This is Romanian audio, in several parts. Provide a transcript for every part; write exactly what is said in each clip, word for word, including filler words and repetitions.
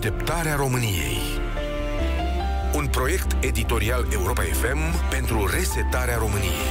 Deșteptarea României. Un proiect editorial Europa F M pentru resetarea României.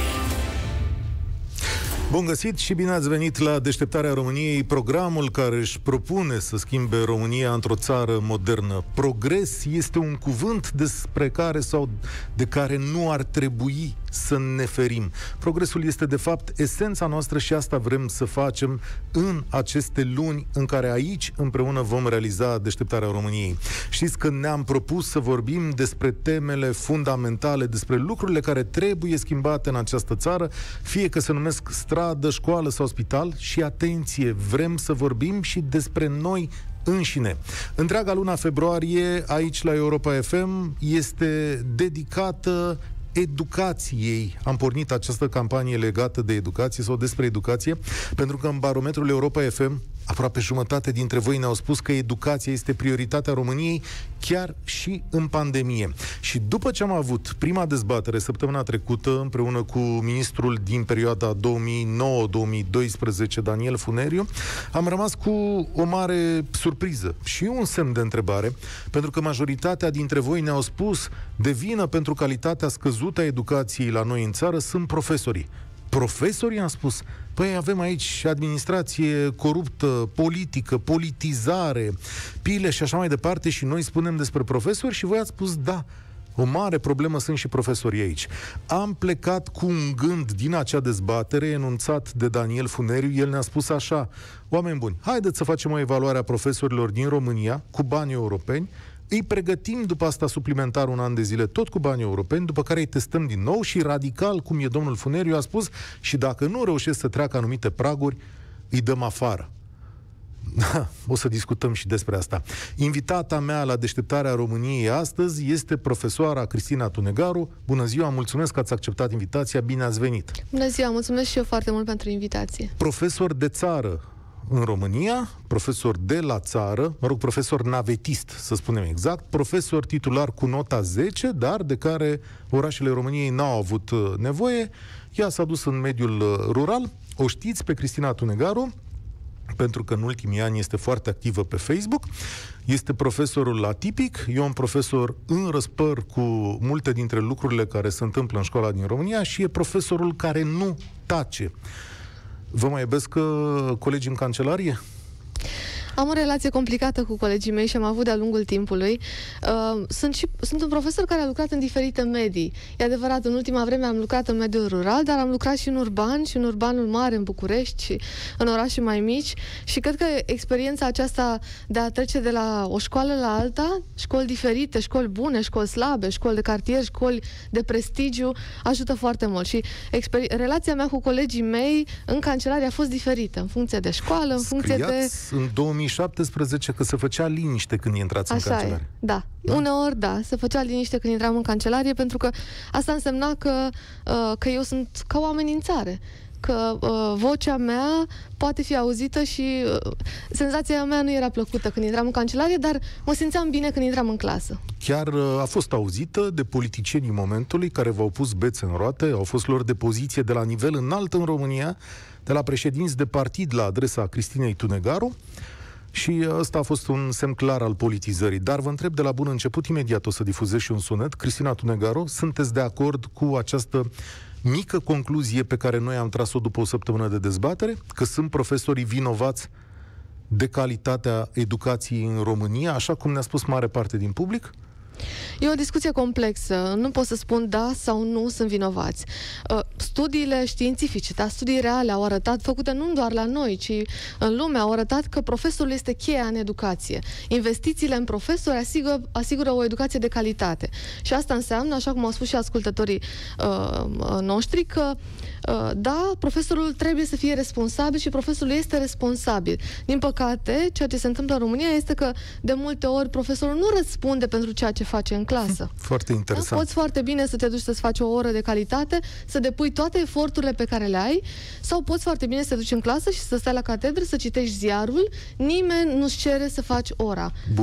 Bun găsit și bine ați venit la Deșteptarea României, programul care își propune să schimbe România într-o țară modernă. Progres este un cuvânt despre care sau de care nu ar trebui să ne ferim. Progresul este de fapt esența noastră și asta vrem să facem în aceste luni în care aici împreună vom realiza Deșteptarea României. Știți că ne-am propus să vorbim despre temele fundamentale, despre lucrurile care trebuie schimbate în această țară, fie că se numesc stradă, școală sau spital, și atenție, vrem să vorbim și despre noi înșine. Întreaga luna februarie aici la Europa F M este dedicată educației. Am pornit această campanie legată de educație sau despre educație, pentru că în barometrul Europa F M aproape jumătate dintre voi ne-au spus că educația este prioritatea României chiar și în pandemie. Și după ce am avut prima dezbatere săptămâna trecută împreună cu ministrul din perioada două mii nouă două mii doisprezece, Daniel Funeriu, am rămas cu o mare surpriză și un semn de întrebare, pentru că majoritatea dintre voi ne-au spus de vină pentru calitatea scăzută a educației la noi în țară sunt profesorii. Profesorii, am spus, păi avem aici administrație coruptă, politică, politizare, pile și așa mai departe și noi spunem despre profesori și voi ați spus da, o mare problemă sunt și profesorii aici. Am plecat cu un gând din acea dezbatere enunțat de Daniel Funeriu. El ne-a spus așa: oameni buni, haideți să facem o evaluare a profesorilor din România cu bani europeni, îi pregătim după asta suplimentar un an de zile tot cu bani europeni, după care îi testăm din nou și radical, cum e domnul Funeriu, a spus, și dacă nu reușesc să treacă anumite praguri, îi dăm afară. O să discutăm și despre asta. Invitata mea la Deșteptarea României astăzi este profesoara Cristina Tunegaru. Bună ziua, mulțumesc că ați acceptat invitația, bine ați venit. Bună ziua, mulțumesc și eu foarte mult pentru invitație. Profesor de țară în România, profesor de la țară, mă rog, profesor navetist, să spunem exact, profesor titular cu nota zece, dar de care orașele României n-au avut nevoie. Ea s-a dus în mediul rural. O știți pe Cristina Tunegaru, pentru că în ultimii ani este foarte activă pe Facebook. Este profesorul atipic, e un profesor în răspăr cu multe dintre lucrurile care se întâmplă în școala din România și e profesorul care nu tace. Vă mai iubesc colegii în cancelarie? Am o relație complicată cu colegii mei și am avut de-a lungul timpului. Uh, sunt, și, sunt un profesor care a lucrat în diferite medii. E adevărat, în ultima vreme am lucrat în mediul rural, dar am lucrat și în urban, și în urbanul mare, în București, și în orașe mai mici. Și cred că experiența aceasta de a trece de la o școală la alta, școli diferite, școli bune, școli slabe, școli de cartier, școli de prestigiu, ajută foarte mult. Și relația mea cu colegii mei în cancelarie a fost diferită, în funcție de școală, în funcție Scriați de... în două mii șaptesprezece că se făcea liniște când intrați Așa în cancelarie. E, da. da. Uneori, da, se făcea liniște când intram în cancelarie, pentru că asta însemna că, uh, că eu sunt ca o amenințare. Că uh, vocea mea poate fi auzită și uh, senzația mea nu era plăcută când intram în cancelarie, dar mă simțeam bine când intram în clasă. Chiar uh, a fost auzită de politicienii momentului care v-au pus bețe în roate, au fost lor de poziție de la nivel înalt în România, de la președinți de partid la adresa Cristinei Tunegaru. Și ăsta a fost un semn clar al politizării. Dar vă întreb de la bun început, imediat o să difuzez și un sunet. Cristina Tunegaru, sunteți de acord cu această mică concluzie pe care noi am tras-o după o săptămână de dezbatere? Că sunt profesorii vinovați de calitatea educației în România, așa cum ne-a spus mare parte din public? E o discuție complexă. Nu pot să spun da sau nu sunt vinovați. Studiile științifice, dar studii reale au arătat, făcute nu doar la noi, ci în lume, au arătat că profesorul este cheia în educație. Investițiile în profesori asigură, asigură o educație de calitate. Și asta înseamnă, așa cum au spus și ascultătorii uh, noștri, că uh, da, profesorul trebuie să fie responsabil și profesorul este responsabil. Din păcate, ceea ce se întâmplă în România este că de multe ori profesorul nu răspunde pentru ceea ce face în clasă. Foarte interesant. Da? Poți foarte bine să te duci să-ți faci o oră de calitate, să depui toate eforturile pe care le ai, sau poți foarte bine să te duci în clasă și să stai la catedră, să citești ziarul, nimeni nu-ți cere să faci ora. Bun.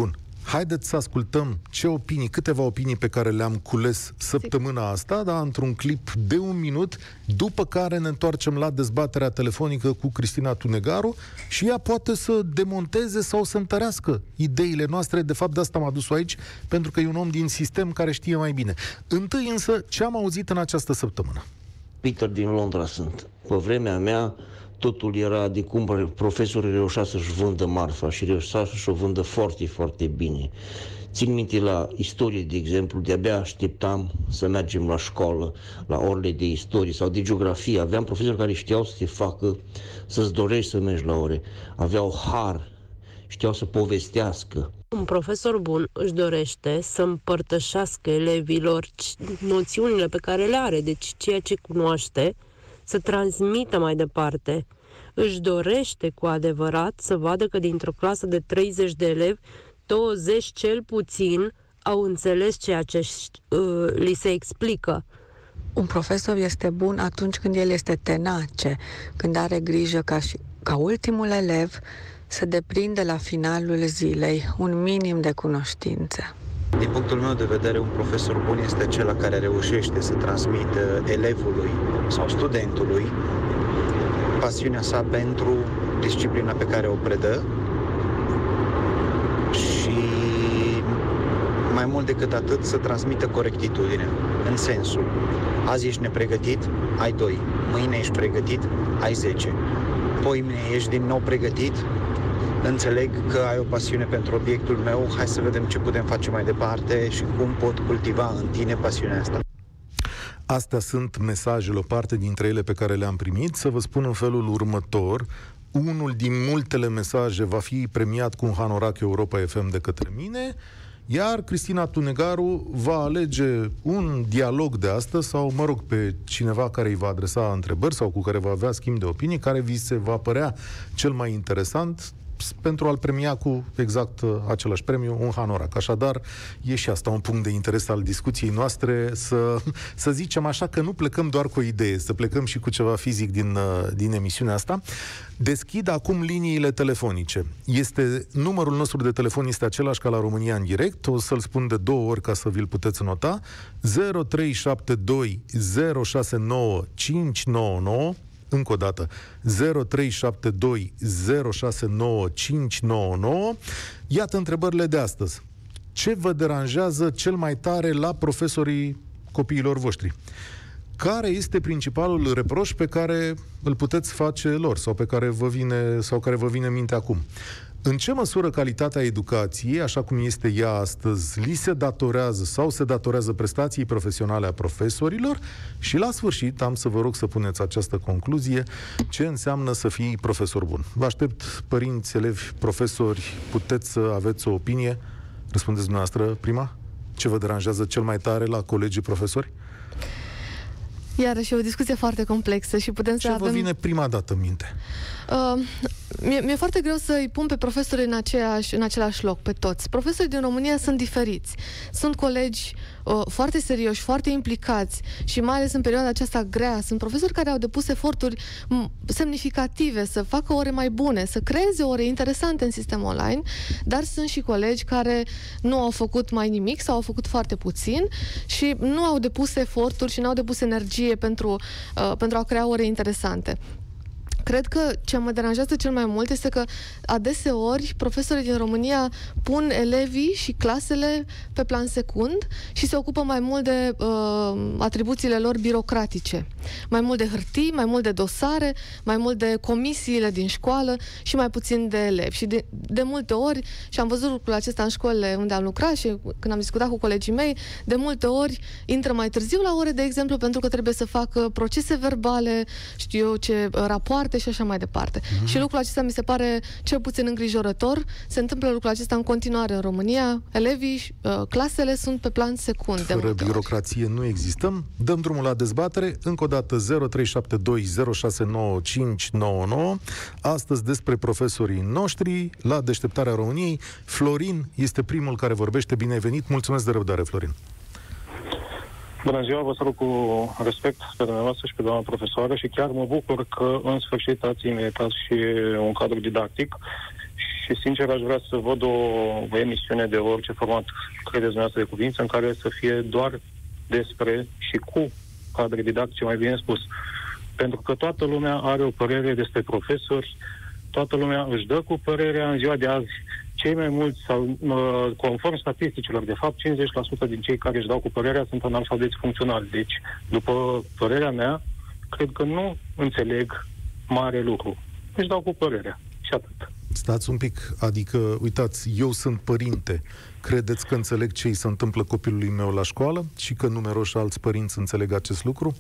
Haideți să ascultăm ce opinii, câteva opinii pe care le-am cules săptămâna asta, dar într-un clip de un minut, după care ne întoarcem la dezbaterea telefonică cu Cristina Tunegaru și ea poate să demonteze sau să întărească ideile noastre. De fapt, de asta m-a dus aici, pentru că e un om din sistem care știe mai bine. Întâi însă, ce am auzit în această săptămână? Peter din Londra sunt. Pe vremea mea, totul era de cum profesorii reușea să-și vândă marfa și reușea să-și o vândă foarte, foarte bine. Țin minte la istorie, de exemplu, de-abia așteptam să mergem la școală, la orele de istorie sau de geografie. Aveam profesori care știau să te facă, să-ți dorești să mergi la ore. Aveau har, știau să povestească. Un profesor bun își dorește să împărtășească elevilor noțiunile pe care le are, deci ceea ce cunoaște, să transmită mai departe. Își dorește cu adevărat să vadă că dintr-o clasă de treizeci de elevi, douăzeci cel puțin au înțeles ceea ce uh, li se explică. Un profesor este bun atunci când el este tenace, când are grijă ca, și, ca ultimul elev să deprindă la finalul zilei un minim de cunoștințe. Din punctul meu de vedere, un profesor bun este acela care reușește să transmită elevului sau studentului pasiunea sa pentru disciplina pe care o predă și mai mult decât atât să transmită corectitudine, în sensul: azi ești nepregătit, ai doi, mâine ești pregătit, ai zece, poimine ești din nou pregătit, înțeleg că ai o pasiune pentru obiectul meu, hai să vedem ce putem face mai departe și cum pot cultiva în tine pasiunea asta. Astea sunt mesajele, o parte dintre ele pe care le-am primit. Să vă spun în felul următor: unul din multele mesaje va fi premiat cu un hanorac Europa F M de către mine, iar Cristina Tunegaru va alege un dialog de astăzi sau, mă rog, pe cineva care îi va adresa întrebări sau cu care va avea schimb de opinii, care vi se va părea cel mai interesant, pentru a-l premia cu exact uh, același premiu, un hanorac. Așadar, e și asta un punct de interes al discuției noastre, să, să zicem așa că nu plecăm doar cu o idee, să plecăm și cu ceva fizic din, uh, din emisiunea asta. Deschid acum liniile telefonice. Este, numărul nostru de telefon este același ca la România în direct, o să-l spun de două ori ca să vi-l puteți nota: zero trei șapte doi zero șase nouă cinci nouă nouă. Încă o dată, zero trei șapte doi zero șase nouă cinci nouă nouă. Iată întrebările de astăzi. Ce vă deranjează cel mai tare la profesorii copiilor voștri? Care este principalul reproș pe care îl puteți face lor sau pe care vă vine, sau care vă vine în minte acum? În ce măsură calitatea educației, așa cum este ea astăzi, li se datorează sau se datorează prestației profesionale a profesorilor? Și la sfârșit am să vă rog să puneți această concluzie: ce înseamnă să fii profesor bun? Vă aștept, părinți, elevi, profesori, puteți să aveți o opinie. Răspundeți dumneavoastră prima. Ce vă deranjează cel mai tare la colegii profesori? Iarăși e o discuție foarte complexă și putem Ce să vă avem... vine prima dată în minte? Uh, mi-e, mi-e foarte greu să-i pun pe profesori în, aceeași, în același loc, pe toți. Profesorii din România sunt diferiți. Sunt colegi uh, foarte serioși, foarte implicați și mai ales în perioada aceasta grea. Sunt profesori care au depus eforturi semnificative să facă ore mai bune, să creeze ore interesante în sistemul online, dar sunt și colegi care nu au făcut mai nimic sau au făcut foarte puțin și nu au depus eforturi și nu au depus energie pentru, uh, pentru a crea ore interesante. Cred că ce mă deranjează cel mai mult este că adeseori profesorii din România pun elevii și clasele pe plan secund și se ocupă mai mult de uh, atribuțiile lor birocratice. Mai mult de hârtii, mai mult de dosare, mai mult de comisiile din școală și mai puțin de elevi. Și de, de multe ori, și am văzut lucrul acesta în școlile unde am lucrat și când am discutat cu colegii mei, de multe ori intră mai târziu la ore, de exemplu, pentru că trebuie să facă procese verbale, știu eu ce, rapoarte și așa mai departe. Mm-hmm. Și lucrul acesta mi se pare cel puțin îngrijorător. Se întâmplă lucrul acesta în continuare în România. Elevii, uh, clasele sunt pe plan secund. Fără birocrație nu existăm. Dăm drumul la dezbatere. Încă o dată zero trei șapte doi zero șase nouă cinci nouă nouă. Astăzi despre profesorii noștri la Deșteptarea României. Florin este primul care vorbește. Bine ai venit. Mulțumesc de răbdare, Florin. Bună ziua, vă salut cu respect pe dumneavoastră și pe doamna profesoară și chiar mă bucur că în sfârșit ați inventat și un cadru didactic și, sincer, aș vrea să văd o, o emisiune de orice format credeți dumneavoastră de cuvință, în care să fie doar despre și cu cadre didactice, mai bine spus. Pentru că toată lumea are o părere despre profesori, toată lumea își dă cu părerea în ziua de azi. Cei mai mulți, sau conform statisticilor, de fapt, cincizeci la sută din cei care își dau cu părerea sunt analfabeți funcționali. Deci, după părerea mea, cred că nu înțeleg mare lucru. Își dau cu părerea. Și atât. Stați un pic, adică, uitați, eu sunt părinte. Credeți că înțeleg ce îi se întâmplă copilului meu la școală și că numeroși alți părinți înțeleg acest lucru?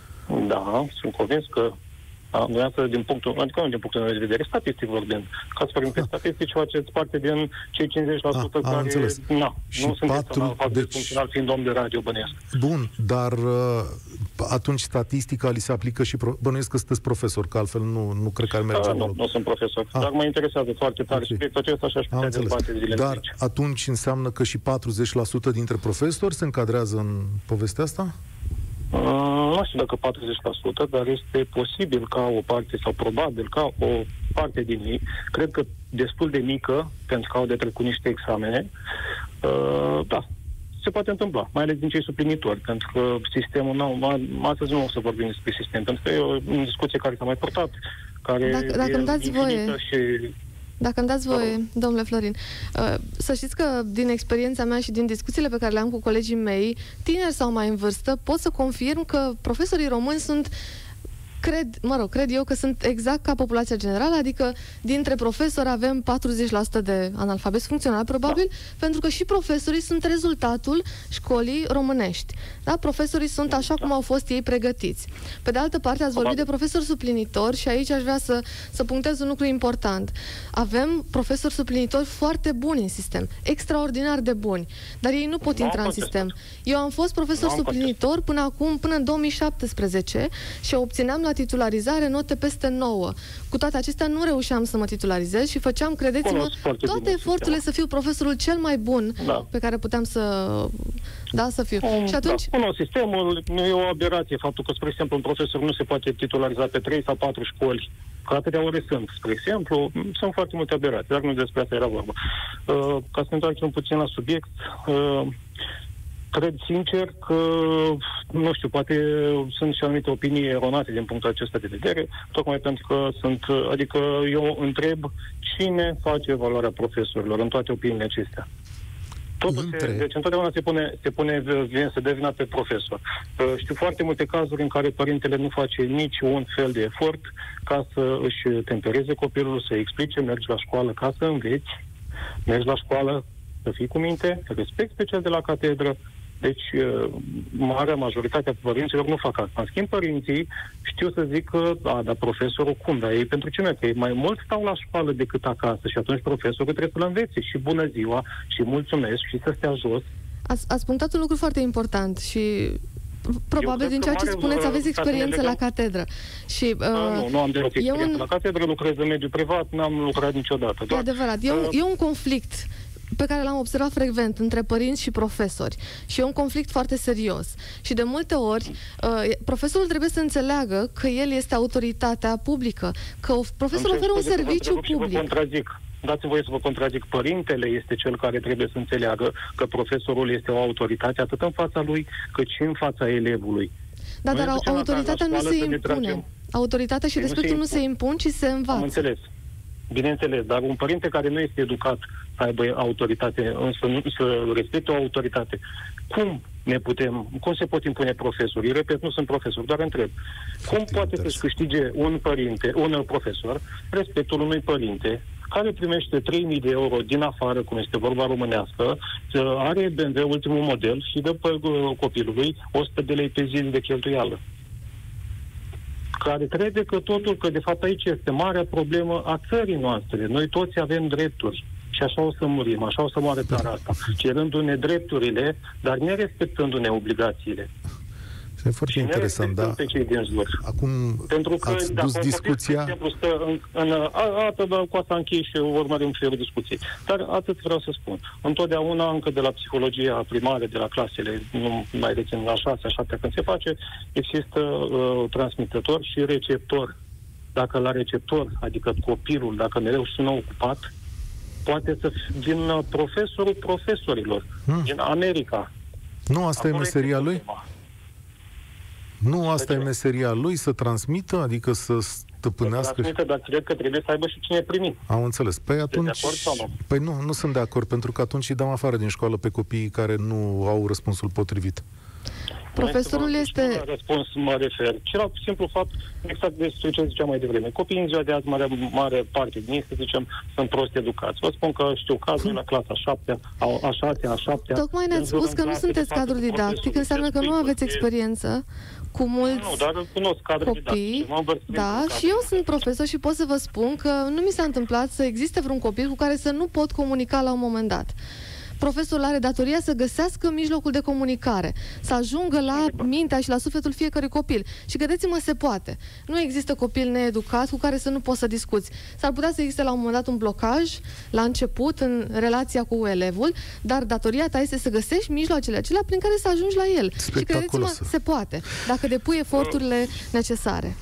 Da, sunt convins că dumneavoastră, din punctul, adică nu din punctul meu de vedere, statistic vorbind. Ca să vorbim pe statistici, faceți parte din cei cincizeci la sută A, care înțeles. na, Și nu sunt patru, deci... funcțional, fiind om de radio, bănesc. Bun, dar uh, atunci statistica li se aplică și... Pro... Bănuiesc că sunteți profesor, că altfel nu, nu cred că ar merge. Uh, nu, nu sunt profesor, A. dar mă interesează foarte tare okay. subiectul acesta și aș putea dezbate zilele Dar aici. atunci înseamnă că și patruzeci la sută dintre profesori se încadrează în povestea asta? Uh, nu știu dacă patruzeci la sută, dar este posibil ca o parte, sau probabil ca o parte din ei, cred că destul de mică, pentru că au de trecut niște examene, uh, da, se poate întâmpla, mai ales din cei suplinitori, pentru că sistemul, nu, astăzi nu o să vorbim despre sistem, pentru că e o discuție care s-a mai purtat, care dacă, dacă e îmi dați voie, și... Dacă îmi dați voie, domnule Florin, să știți că din experiența mea și din discuțiile pe care le-am cu colegii mei, tineri sau mai în vârstă, pot să confirm că profesorii români sunt... Cred, mă rog, cred eu că sunt exact ca populația generală, adică dintre profesori avem patruzeci la sută de analfabeti funcționali, probabil, da. Pentru că și profesorii sunt rezultatul școlii românești. Da? Profesorii sunt așa cum au fost ei pregătiți. Pe de altă parte, ați vorbit de profesori suplinitori și aici aș vrea să, să punctez un lucru important. Avem profesori suplinitori foarte buni în sistem, extraordinar de buni, dar ei nu pot nu intra în sistem. Eu am fost profesor nu suplinitor până acum, până în două mii șaptesprezece și obțineam la titularizare note peste nouă. Cu toate acestea nu reușeam să mă titularizez și făceam, credeți-mă, toate eforturile să fiu profesorul cel mai bun da. Pe care puteam să, da, să fiu. Um, și atunci... Da, nu, sistemul e o aberație. Faptul că, spre exemplu, un profesor nu se poate titulariza pe trei sau patru școli, că atâtea ore sunt, spre exemplu, sunt foarte multe aberații, dar nu despre asta era vorba. Uh, ca să ne întoarcem puțin la subiect, uh, cred sincer că, nu știu, poate sunt și anumite opinii eronate din punctul acesta de vedere, tocmai pentru că sunt, adică eu întreb cine face evaluarea profesorilor în toate opiniile acestea. Totul se, deci întotdeauna se pune, se pune, vine să dea vina pe profesor. Știu foarte multe cazuri în care părintele nu face nici un fel de efort ca să își tempereze copilul, să explice, mergi la școală ca să înveți, mergi la școală să fii cu minte, să respecti pe cel de la catedră. Deci, marea majoritatea părinților nu fac asta. În schimb, părinții știu să zic că, a, dar profesorul cum? Dar ei pentru ce? Că ei mai mult stau la școală decât acasă și atunci profesorul trebuie să-l învețe și bună ziua și mulțumesc și să stea jos. Ați, ați punctat un lucru foarte important și probabil din ceea ce spuneți aveți experiență la catedră. Și, uh, a, nu, nu am deloc experiență un... la catedră, lucrez în mediul privat, n-am lucrat niciodată. E adevărat. E, uh, un, e un conflict pe care l-am observat frecvent între părinți și profesori. Și e un conflict foarte serios. Și de multe ori, uh, profesorul trebuie să înțeleagă că el este autoritatea publică, că profesorul oferă un serviciu public. Contrazic. Dați-mi voie să vă contrazic. Părintele este cel care trebuie să înțeleagă că profesorul este o autoritate atât în fața lui, cât și în fața elevului. Da, dar autoritatea nu se impune. Autoritatea și respectul nu se impun, ci se învață. Am înțeles. Bineînțeles, dar un părinte care nu este educat să aibă autoritate, să, nu, să respecte o autoritate, cum ne putem, cum se pot impune profesorii? Repet, nu sunt profesor, doar întreb. Cum poate să-și câștige un părinte, un profesor, respectul unui părinte care primește trei mii de euro din afară, cum este vorba românească, are B M W ultimul model și dă pe copilului o sută de lei pe zi de cheltuială? Care crede că totul, că de fapt aici este marea problemă a țării noastre. Noi toți avem drepturi și așa o să murim, așa o să moare țara asta, cerându-ne drepturile, dar nerespectându-ne obligațiile. E foarte și interesant, da. Pe cei din jur. Acum pentru că, ați da, dus discuția... De exemplu, stă în, în, a, atât, cu asta închei și urmărim felul discuției. Dar atât vreau să spun. Întotdeauna, încă de la psihologia primară, de la clasele, nu mai rețin la șase, a șaptea când se face, există uh, transmitător și receptor. Dacă la receptor, adică copilul, dacă mereu sună ocupat, poate să vină profesorul profesorilor hmm. din America. Nu asta Acolo e meseria lui? problema. Nu asta e meseria lui, să transmită, adică să stăpânească... Să transmită, dar cred că trebuie să aibă și cine primi. Am înțeles. Păi atunci... De acord sau nu? Păi nu, nu sunt de acord, pentru că atunci îi dăm afară din școală pe copiii care nu au răspunsul potrivit. Profesorul este... Nu la răspuns mă refer, ci la simplu fapt, exact despre ce ziceam mai devreme. Copiii în ziua de azi, mare, mare parte din ei, să zicem, sunt prost educați. Vă spun că știu cazul la clasa a șaptea, a șasea, a șaptea... Tocmai ne-ați spus că nu sunteți cadru didactic, înseamnă că nu aveți experiență cu mulți nu, dar cunosc cadru copii. Didactic, da, și eu sunt profesor și pot să vă spun că nu mi s-a întâmplat să existe vreun copil cu care să nu pot comunica la un moment dat. Profesorul are datoria să găsească mijlocul de comunicare, să ajungă la mintea și la sufletul fiecărui copil. Și credeți-mă, se poate. Nu există copil needucat cu care să nu poți să discuți. S-ar putea să existe la un moment dat un blocaj la început în relația cu elevul, dar datoria ta este să găsești mijloacele acelea prin care să ajungi la el. Și credeți-mă, se poate, dacă depui eforturile necesare.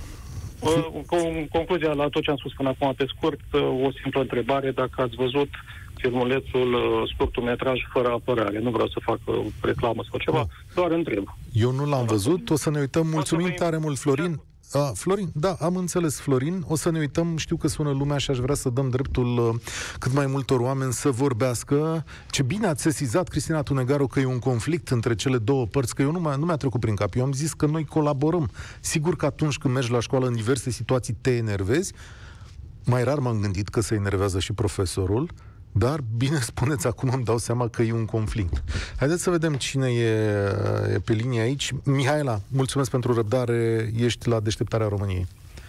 În concluzia la tot ce am spus până acum, pe scurt, o simplă întrebare, dacă ați văzut filmulețul uh, scurtmetraj Fără apărare. Nu vreau să fac uh, reclamă sau ceva, doar întreb. Eu nu l-am văzut, o să ne uităm. Mulțumim tare mult, Florin. A, Florin, da, am înțeles, Florin. O să ne uităm, știu că sună lumea și aș vrea să dăm dreptul uh, cât mai multor oameni să vorbească. Ce bine ați sesizat, Cristina Tunegaru, că e un conflict între cele două părți, că eu nu, nu mi-a trecut prin cap. Eu am zis că noi colaborăm. Sigur că atunci când mergi la școală în diverse situații te enervezi. Mai rar m-am gândit că se enervează și profesorul. Dar, bine spuneți, acum îmi dau seama că e un conflict. Haideți să vedem cine e, e pe linie aici. Mihaela, mulțumesc pentru răbdare, ești la Deșteptarea României.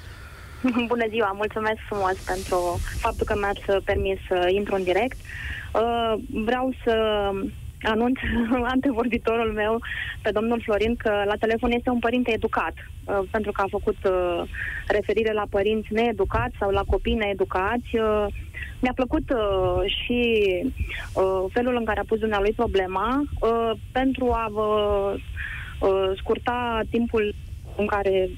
Bună ziua, mulțumesc frumos pentru faptul că mi-ați permis să intru în direct. Vreau să anunț antevorbitorul meu, pe domnul Florin, că la telefon este un părinte educat, pentru că a făcut referire la părinți needucați sau la copii needucați. Mi-a plăcut uh, și uh, felul în care a pus dumnealui problema uh, pentru a vă uh, scurta timpul în care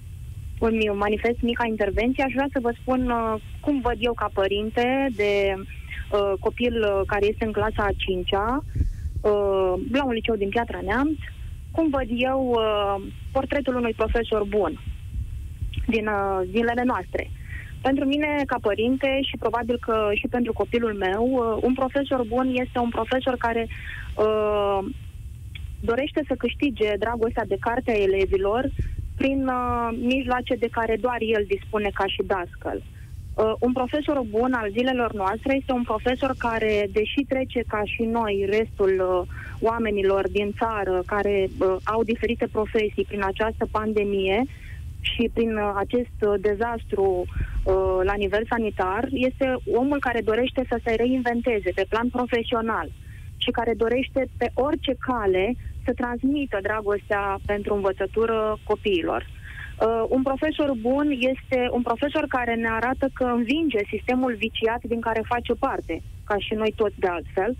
îmi manifest mica intervenție. Aș vrea să vă spun uh, cum văd eu ca părinte de uh, copil uh, care este în clasa a cincea uh, la un liceu din Piatra Neamț, cum văd eu uh, portretul unui profesor bun din uh, zilele noastre. Pentru mine, ca părinte, și probabil că și pentru copilul meu, un profesor bun este un profesor care uh, dorește să câștige dragostea de carte a elevilor prin uh, mijloace de care doar el dispune ca și dascăl. Uh, un profesor bun al zilelor noastre este un profesor care, deși trece ca și noi, restul uh, oamenilor din țară care uh, au diferite profesii prin această pandemie, și prin uh, acest uh, dezastru uh, la nivel sanitar, este omul care dorește să se reinventeze pe plan profesional și care dorește pe orice cale să transmită dragostea pentru învățătură copiilor. Uh, un profesor bun este un profesor care ne arată că învinge sistemul viciat din care face parte, ca și noi toți de altfel,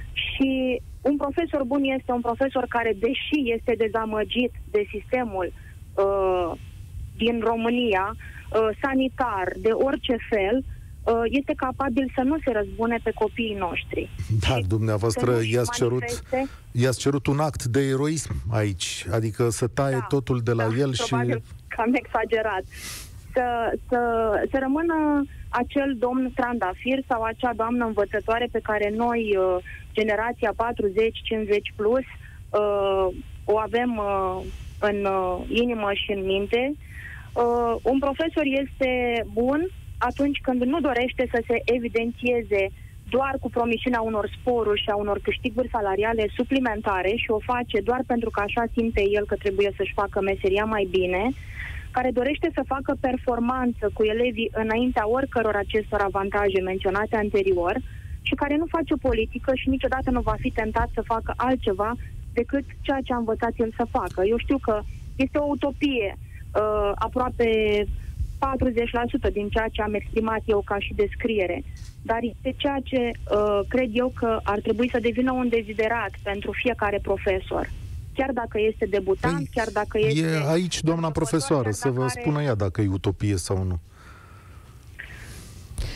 și un profesor bun este un profesor care, deși este dezamăgit de sistemul uh, din România, uh, sanitar, de orice fel, uh, este capabil să nu se răzbune pe copiii noștri. Da, dumneavoastră i-ați cerut, i-ați cerut un act de eroism aici, adică să taie da, totul de la da, el și... Probabil că am exagerat. Să, să, să rămână acel domn trandafir sau acea doamnă învățătoare pe care noi, uh, generația patruzeci cincizeci plus, uh, o avem uh, în uh, inimă și în minte. Uh, un profesor este bun atunci când nu dorește să se evidențieze doar cu promisiunea unor sporuri și a unor câștiguri salariale suplimentare și o face doar pentru că așa simte el că trebuie să-și facă meseria mai bine, care dorește să facă performanță cu elevii înaintea oricăror acestor avantaje menționate anterior și care nu face politică și niciodată nu va fi tentat să facă altceva decât ceea ce a învățat el să facă. Eu știu că este o utopie, uh, aproape patruzeci la sută din ceea ce am exprimat eu ca și descriere, dar este ceea ce uh, cred eu că ar trebui să devină un deziderat pentru fiecare profesor. Chiar dacă este debutant, păi, chiar dacă este... E aici, doamna profesoară, să vă are... spună ea dacă e utopie sau nu.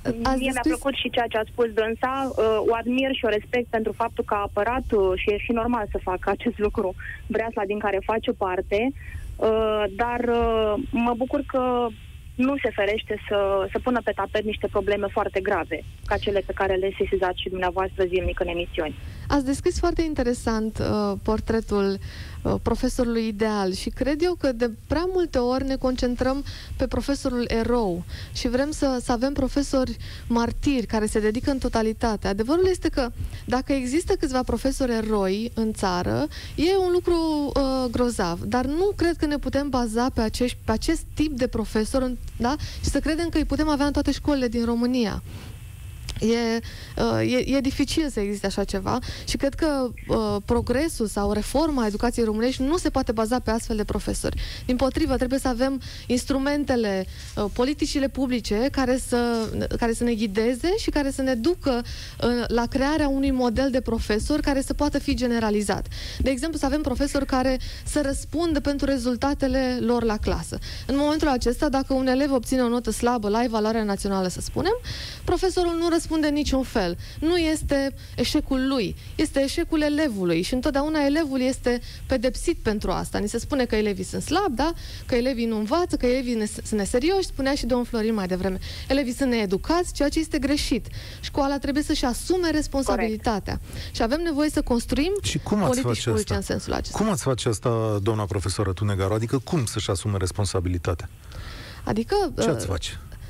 Ați Mie mi-a plăcut și ceea ce a spus dânsa, uh, o admir și o respect pentru faptul că a apărat uh, și e și normal să facă acest lucru, breasla din care face parte, uh, dar uh, mă bucur că nu se ferește să, să pună pe tapet niște probleme foarte grave, ca cele pe care le sesizați și dumneavoastră zilnic în emisiuni. Ați descris foarte interesant uh, portretul uh, profesorului ideal și cred eu că de prea multe ori ne concentrăm pe profesorul erou și vrem să, să avem profesori martiri care se dedică în totalitate. Adevărul este că dacă există câțiva profesori eroi în țară, e un lucru uh, grozav, dar nu cred că ne putem baza pe, acești, pe acest tip de profesor, da? Și să credem că îi putem avea în toate școlile din România. E, e, e dificil să existe așa ceva și cred că uh, progresul sau reforma educației românești nu se poate baza pe astfel de profesori. Dimpotrivă, trebuie să avem instrumentele, uh, politicile publice care să, care să ne ghideze și care să ne ducă uh, la crearea unui model de profesor care să poată fi generalizat. De exemplu, să avem profesori care să răspundă pentru rezultatele lor la clasă. În momentul acesta, dacă un elev obține o notă slabă la evaluarea națională, să spunem, profesorul nu răspunde în niciun fel. Nu este eșecul lui, este eșecul elevului și întotdeauna elevul este pedepsit pentru asta. Ni se spune că elevii sunt slabi, da? Că elevii nu învață, că elevii ne, sunt neserioși, spunea și domnul Florin mai devreme. Elevii sunt needucați, ceea ce este greșit. Școala trebuie să-și asume responsabilitatea. Corect. Și avem nevoie să construim și cum politici publice în sensul acesta. Cum ați face asta, doamna profesoră Tunegaru? Adică cum să-și asume responsabilitatea? Adică... Ce ați face?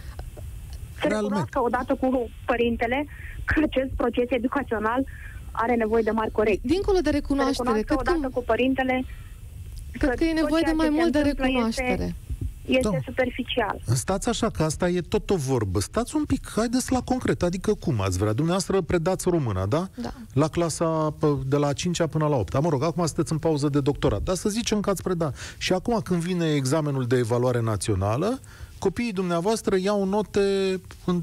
Să recunoască odată cu părintele că acest proces educațional are nevoie de mari corecții. Dincolo de recunoaștere, să recunoască odată că... cu părintele cred că, că e nevoie de mai mult de recunoaștere. Este, este da. superficial. Stați așa, că asta e tot o vorbă. Stați un pic, haideți la concret. Adică cum ați vrea? Dumneavoastră predați româna, da? Da. La clasa de la a cincea până la a opta. Mă rog, acum sunteți în pauză de doctorat. Dar să zicem că ați predat. Și acum când vine examenul de evaluare națională, copiii dumneavoastră iau note, în,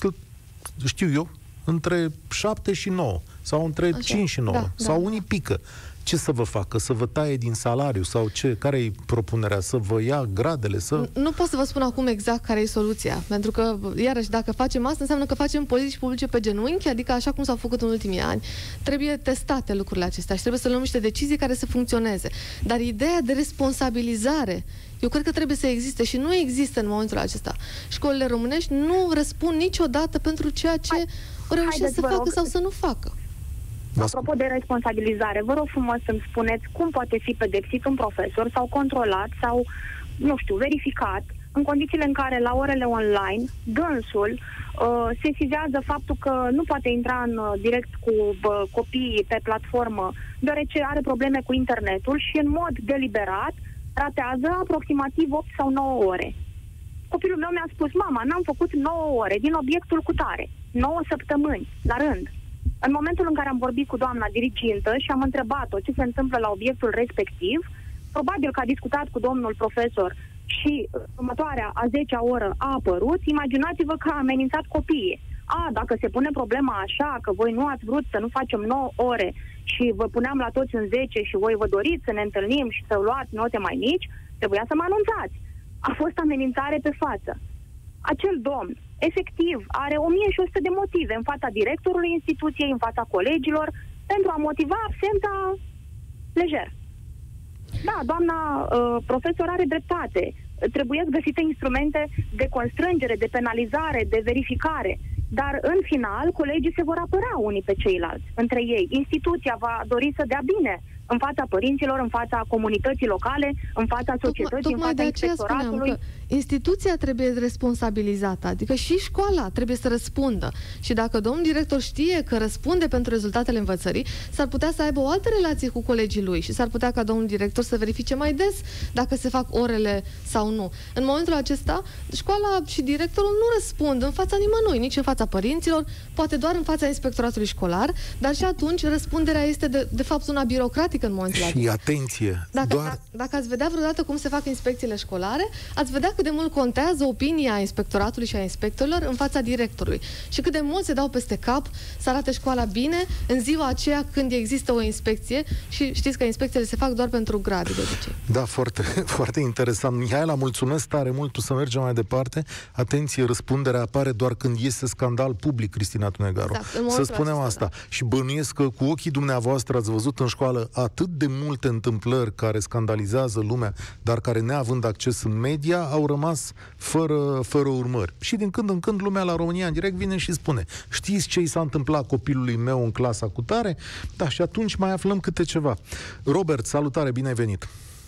știu eu, între șapte și nouă, sau între așa, cinci și nouă, da, sau da, unii pică. Ce să vă facă? Să vă taie din salariu? Sau ce? Care-i propunerea? Să vă ia gradele? Să... Nu pot să vă spun acum exact care e soluția, pentru că, iarăși, dacă facem asta, înseamnă că facem politici publice pe genunchi, adică așa cum s-au făcut în ultimii ani. Trebuie testate lucrurile acestea și trebuie să luăm niște decizii care să funcționeze. Dar ideea de responsabilizare, eu cred că trebuie să existe și nu există în momentul acesta. Școlile românești nu răspund niciodată pentru ceea ce Hai, reușesc să facă rog. sau să nu facă. Apropo de responsabilizare, vă rog frumos să-mi spuneți cum poate fi pedepsit un profesor sau controlat sau, nu știu, verificat în condițiile în care la orele online dânsul uh, sesizează faptul că nu poate intra în uh, direct cu uh, copiii pe platformă deoarece are probleme cu internetul și în mod deliberat ratează aproximativ opt sau nouă ore. Copilul meu mi-a spus: mama, n-am făcut nouă ore din obiectul cutare, nouă săptămâni la rând. În momentul în care am vorbit cu doamna dirigintă și am întrebat-o ce se întâmplă la obiectul respectiv, probabil că a discutat cu domnul profesor și următoarea a zecea oră a apărut, imaginați-vă că a amenințat copiii. A, dacă se pune problema așa, că voi nu ați vrut să nu facem nouă ore și vă puneam la toți în zece și voi vă doriți să ne întâlnim și să luați note mai mici, trebuia să mă anunțați. A fost amenințare pe față. Acel domn, efectiv, are o mie și o sută de motive în fața directorului instituției, în fața colegilor, pentru a motiva absența lejer. Da, doamna uh, profesor are dreptate. Trebuie găsite instrumente de constrângere, de penalizare, de verificare. Dar, în final, colegii se vor apăra unii pe ceilalți, între ei. Instituția va dori să dea bine în fața părinților, în fața comunității locale, în fața societății, tocmai, în fața inspectoratului. Instituția trebuie responsabilizată, adică și școala trebuie să răspundă. Și dacă domnul director știe că răspunde pentru rezultatele învățării, s-ar putea să aibă o altă relație cu colegii lui și s-ar putea ca domnul director să verifice mai des dacă se fac orele sau nu. În momentul acesta, școala și directorul nu răspund în fața nimănui, nici în fața părinților, poate doar în fața inspectoratului școlar, dar și atunci răspunderea este de, de fapt una birocratică practică în momentul acesta. Și atenție, dacă, doar... dacă, dacă ați vedea vreodată cum se fac inspecțiile școlare, ați vedea cât de mult contează opinia inspectoratului și a inspectorilor în fața directorului și cât de mult se dau peste cap să arate școala bine în ziua aceea când există o inspecție și știți că inspecțiile se fac doar pentru grade de obicei. Da, foarte, foarte interesant. Mihaela, mulțumesc tare mult, tu să mergem mai departe. Atenție, răspunderea apare doar când iese scandal public, Cristina Tunegaru. Exact, să spunem acesta, asta. Da. Și bănuiesc că cu ochii dumneavoastră ați văzut în școală atât de multe întâmplări care scandalizează lumea, dar care, neavând acces în media, au rămas fără, fără urmări. Și din când în când lumea la România în direct vine și spune: știți ce i s-a întâmplat copilului meu în clasa cu tare? Da, și atunci mai aflăm câte ceva. Robert, salutare, bine ai venit!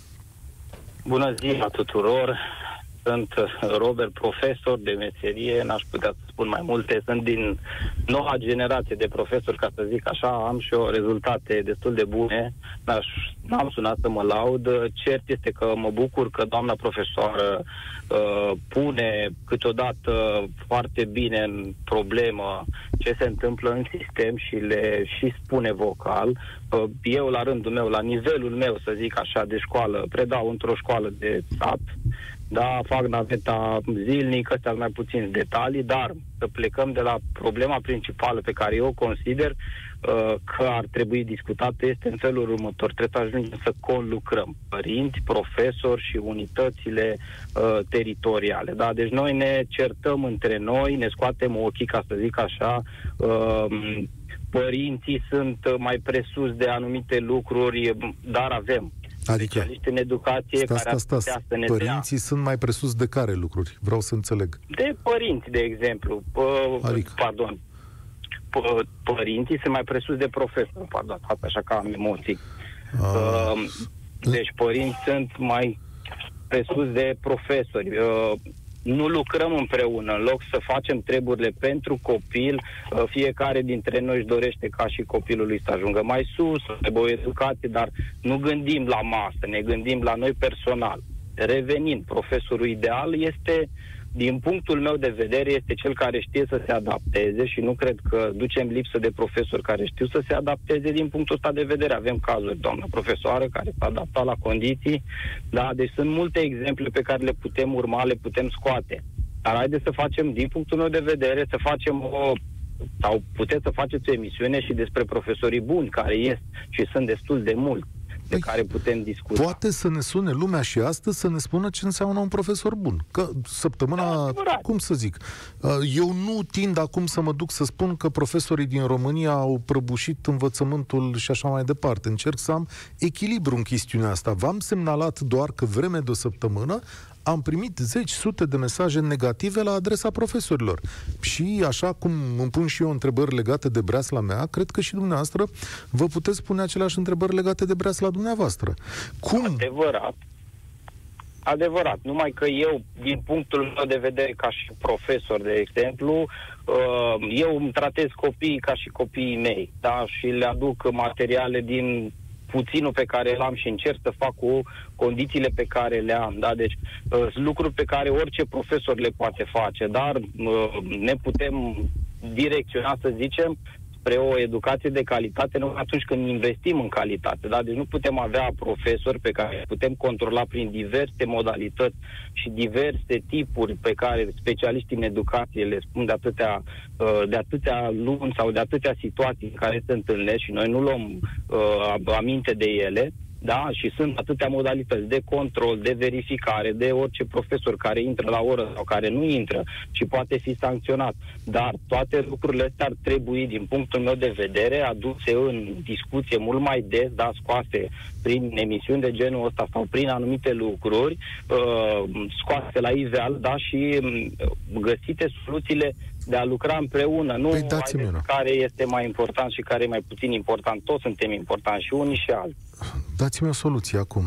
Bună ziua tuturor! Sunt Robert, profesor de meserie, n-aș putea să spun mai multe. Sunt din noua generație de profesori, ca să zic așa. Am și o rezultate destul de bune. N-aș, n-am sunat să mă laud. Cert este că mă bucur că doamna profesoară uh, pune câteodată foarte bine în problemă ce se întâmplă în sistem și le și spune vocal. Uh, eu, la rândul meu, la nivelul meu, să zic așa, de școală, predau într-o școală de sat. Da, fac naveta zilnic, astea mai puțin detalii, dar să plecăm de la problema principală pe care eu consider uh, că ar trebui discutată este în felul următor. Trebuie să ajungem să conlucrăm părinți, profesori și unitățile uh, teritoriale. Da? Deci noi ne certăm între noi, ne scoatem ochii, ca să zic așa, uh, părinții sunt mai presus de anumite lucruri, dar avem Adică, specialiști în educație sta, care sta, sta, ar putea să ne părinții dea. sunt mai presus de care lucruri? Vreau să înțeleg. De părinți, de exemplu. P- adică? Pardon. P- părinții sunt mai presus de profesori. Pardon, așa că am emoții. A... Uh, deci părinți sunt mai presus de profesori. Uh, nu lucrăm împreună. În loc să facem treburile pentru copil, fiecare dintre noi își dorește ca și copilul lui să ajungă mai sus, să aibă o educație, dar nu gândim la masă, ne gândim la noi personal. Revenind, profesorul ideal este, din punctul meu de vedere, este cel care știe să se adapteze și nu cred că ducem lipsă de profesori care știu să se adapteze din punctul ăsta de vedere. Avem cazuri, doamna profesoară, care s-a adaptat la condiții, da, deci sunt multe exemple pe care le putem urma, le putem scoate. Dar haideți să facem, din punctul meu de vedere, să facem o, sau puteți să faceți o emisiune și despre profesorii buni, care ies și sunt destul de mulți, de care putem discuta. Poate să ne sune lumea și astăzi să ne spună ce înseamnă un profesor bun. Că săptămâna, da, cum să zic, eu nu tind acum să mă duc să spun că profesorii din România au prăbușit învățământul și așa mai departe. Încerc să am echilibru în chestiunea asta. V-am semnalat doar că vreme de o săptămână am primit zeci, sute de mesaje negative la adresa profesorilor. Și așa cum îmi pun și eu întrebări legate de breasla mea, cred că și dumneavoastră vă puteți pune aceleași întrebări legate de breasla dumneavoastră. Cum? Adevărat. Adevărat. Numai că eu, din punctul meu de vedere ca și profesor, de exemplu, eu îmi tratez copiii ca și copiii mei, da? Și le aduc materiale din puținul pe care l-am și încerc să fac cu condițiile pe care le am, da? Deci sunt lucruri pe care orice profesor le poate face, dar ne putem direcționa, să zicem, spre o educație de calitate numai atunci când investim în calitate, da? Deci nu putem avea profesori pe care putem controla prin diverse modalități și diverse tipuri pe care specialiștii în educație le spun de atâtea, de atâtea luni sau de atâtea situații în care se întâlnesc și noi nu luăm uh, aminte de ele. Da? Și sunt atâtea modalități de control, de verificare, de orice profesor care intră la oră sau care nu intră și poate fi sancționat. Dar toate lucrurile astea ar trebui, din punctul meu de vedere, aduse în discuție mult mai des, da, scoase prin emisiuni de genul ăsta sau prin anumite lucruri, uh, scoase la iveală, da, și găsite soluțiile de a lucra împreună, nu păi care este mai important și care e mai puțin important. Toți suntem importanti, și unii și alții. Dați-mi o soluție acum.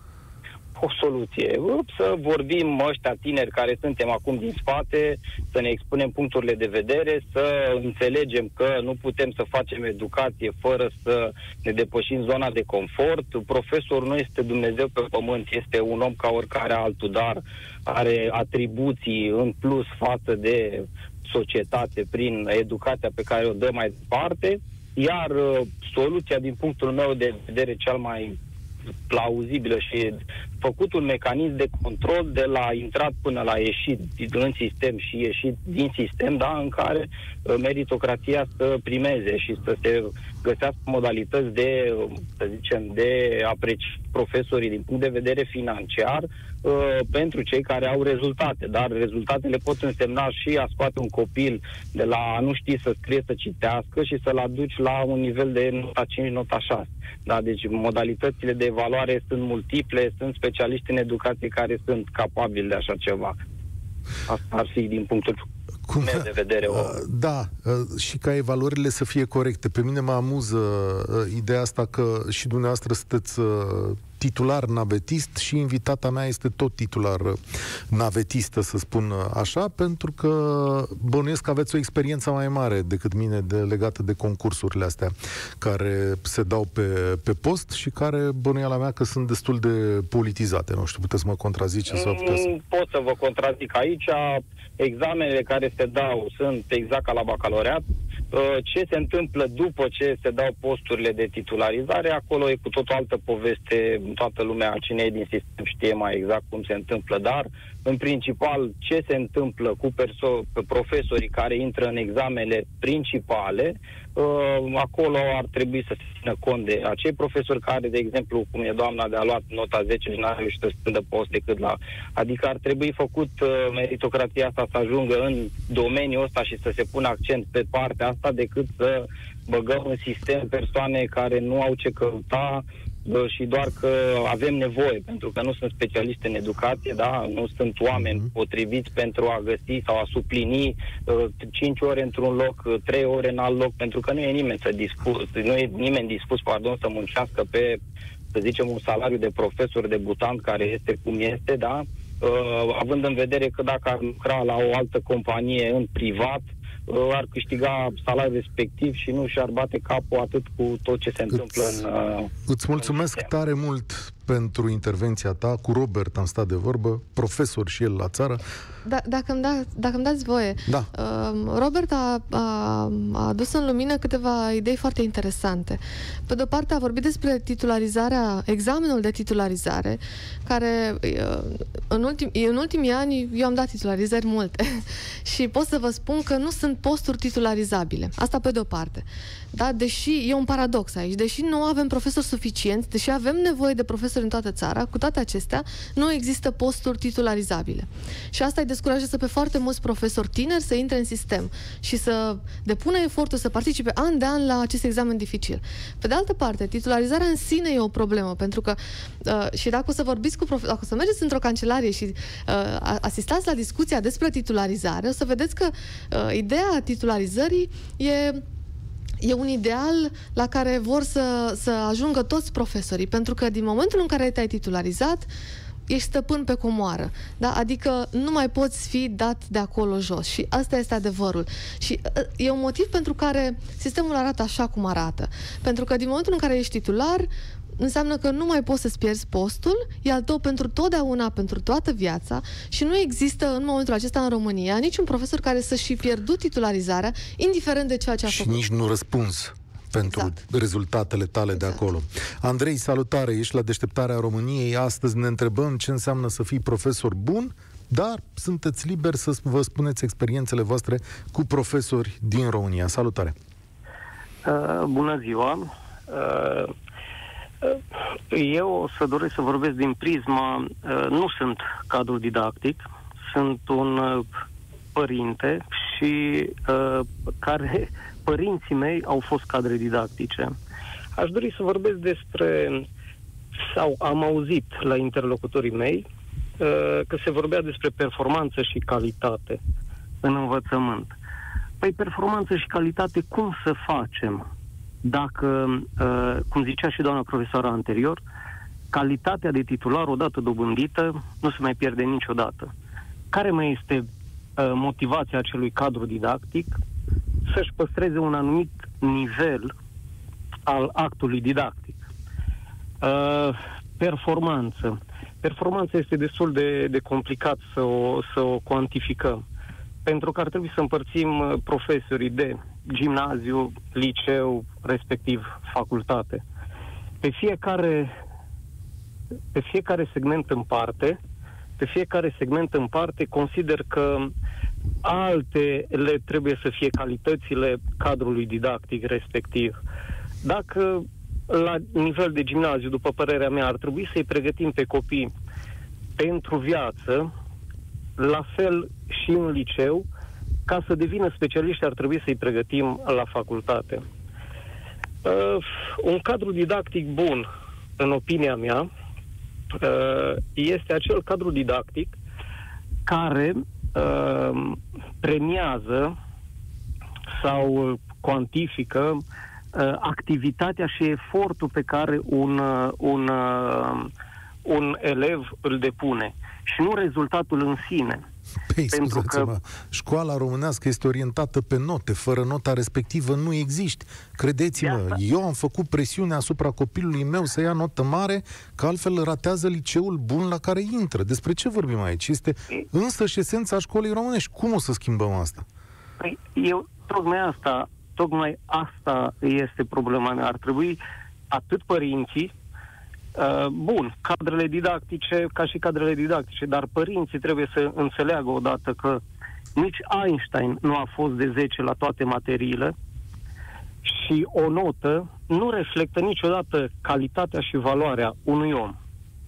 O soluție. Să vorbim ăștia tineri care suntem acum din spate, să ne expunem puncturile de vedere, să înțelegem că nu putem să facem educație fără să ne depășim zona de confort. Profesorul nu este Dumnezeu pe pământ, este un om ca oricare altul, dar are atribuții în plus față de societate prin educația pe care o dă mai departe. Iar uh, soluția, din punctul meu de vedere, cel mai plauzibilă și făcut un mecanism de control de la intrat până la ieșit în sistem și ieșit din sistem, da, în care uh, meritocrația să primeze și să se găsească modalități de, să zicem, de apreciat profesorii din punct de vedere financiar uh, pentru cei care au rezultate. Dar rezultatele pot însemna și a scoate un copil de la a nu ști să scrie, să citească și să-l aduci la un nivel de nota cinci, nota șase. Da, deci modalitățile de evaluare sunt multiple, sunt specialiști în educație care sunt capabili de așa ceva. Asta ar fi din punctul Cum? meu de vedere. O... Da, și ca evaluările să fie corecte. Pe mine mă amuză ideea asta că și dumneavoastră sunteți titular navetist și invitata mea este tot titular navetistă, să spun așa, pentru că bănuiesc că aveți o experiență mai mare decât mine de, legată de concursurile astea care se dau pe, pe post și care, bănuiala mea, că sunt destul de politizate. Nu știu, puteți să mă contrazice? Sau puteți... Pot să vă contrazic aici. Examenele care se dau sunt exact ca la bacalaureat. Ce se întâmplă după ce se dau posturile de titularizare, acolo e cu tot o altă poveste. Toată lumea, cine e din sistem, știe mai exact cum se întâmplă, dar în principal ce se întâmplă cu perso- profesorii care intră în examenele principale, uh, acolo ar trebui să se țină cont de acei profesori care, de exemplu, cum e doamna de a luat nota zece și n-a reușit să strândă post decât la... Adică ar trebui făcut uh, meritocrația asta să ajungă în domeniul ăsta și să se pună accent pe partea asta decât să băgăm în sistem persoane care nu au ce căuta și doar că avem nevoie, pentru că nu sunt specialiști în educație, da? Nu sunt oameni mm-hmm. potriviți pentru a găsi sau a suplini uh, cinci ore într-un loc, trei ore în alt loc, pentru că nu e nimeni să dispus, nu e nimeni dispus, pardon, să muncească pe, să zicem, un salariu de profesor debutant care este cum este, da? Uh, având în vedere că dacă ar lucra la o altă companie în privat, ar câștiga salariul respectiv și nu și-ar bate capul atât cu tot ce se întâmplă îți, în... Uh, îți mulțumesc în tare mult pentru intervenția ta. Cu Robert am stat de vorbă, profesor și el la țară. Da, dacă, îmi da, dacă îmi dați voie, da. uh, Robert a, a, a adus în lumină câteva idei foarte interesante. Pe de-o parte a vorbit despre titularizarea, examenul de titularizare, care uh, în, ultim, în ultimii ani eu am dat titularizări multe și pot să vă spun că nu sunt posturi titularizabile. Asta pe de-o parte. Da? Deși e un paradox aici, deși nu avem profesori suficienți, deși avem nevoie de profesori în toată țara, cu toate acestea nu există posturi titularizabile. Și asta îi descurajează pe foarte mulți profesori tineri să intre în sistem și să depună efortul să participe an de an la acest examen dificil. Pe de altă parte, titularizarea în sine e o problemă, pentru că uh, și dacă o să vorbiți cu profe- dacă o să mergeți într-o cancelarie și uh, asistați la discuția despre titularizare, o să vedeți că uh, ideea titularizării e E un ideal la care vor să, să ajungă toți profesorii, pentru că din momentul în care te-ai titularizat, ești stăpân pe comoară, da? Adică nu mai poți fi dat de acolo jos și asta este adevărul. Și e un motiv pentru care sistemul arată așa cum arată. Pentru că din momentul în care ești titular, înseamnă că nu mai poți să-ți pierzi postul, e al tău pentru totdeauna, pentru toată viața și nu există în momentul acesta în România niciun profesor care să-și fi pierdut titularizarea, indiferent de ceea ce a și făcut. Și nici nu răspuns pentru exact. rezultatele tale exact. de acolo. Andrei, salutare, ești la Deșteptarea României. Astăzi ne întrebăm ce înseamnă să fii profesor bun, dar sunteți liberi să vă spuneți experiențele voastre cu profesori din România. Salutare! Uh, bună ziua! Uh... Eu o să doresc să vorbesc din prisma, nu sunt cadru didactic, sunt un părinte și care părinții mei au fost cadre didactice. Aș dori să vorbesc despre, sau am auzit la interlocutorii mei, că se vorbea despre performanță și calitate în învățământ. Păi performanță și calitate cum să facem? Dacă, uh, cum zicea și doamna profesoară anterior, calitatea de titular odată dobândită nu se mai pierde niciodată. Care mai este uh, motivația acelui cadru didactic să-și păstreze un anumit nivel al actului didactic? Uh, performanță. Performanța este destul de, de complicat să o, să o cuantificăm. pentru că ar trebui să împărțim profesorii de gimnaziu, liceu, respectiv facultate. Pe fiecare, pe fiecare segment în parte, pe fiecare segment în parte, consider că altele trebuie să fie calitățile cadrului didactic respectiv. Dacă la nivel de gimnaziu, după părerea mea, ar trebui să-i pregătim pe copii pentru viață, la fel și în liceu, ca să devină specialiști ar trebui să-i pregătim la facultate. Uh, un cadru didactic bun, în opinia mea, uh, este acel cadru didactic care uh, premiază sau cuantifică uh, activitatea și efortul pe care un, uh, un, uh, un elev îl depune și nu rezultatul în sine. Păi, Pentru că mă, școala românească este orientată pe note. Fără nota respectivă nu existi. Credeți-mă, eu am făcut presiune asupra copilului meu să ia notă mare, că altfel ratează liceul bun la care intră. Despre ce vorbim aici? Este însăși esența școlii românești. Cum o să schimbăm asta? Păi, eu, tocmai asta, tocmai asta este problema mea. Ar trebui atât părinții, Uh, bun, cadrele didactice ca și cadrele didactice, dar părinții trebuie să înțeleagă odată că nici Einstein nu a fost de zece la toate materiile și o notă nu reflectă niciodată calitatea și valoarea unui om.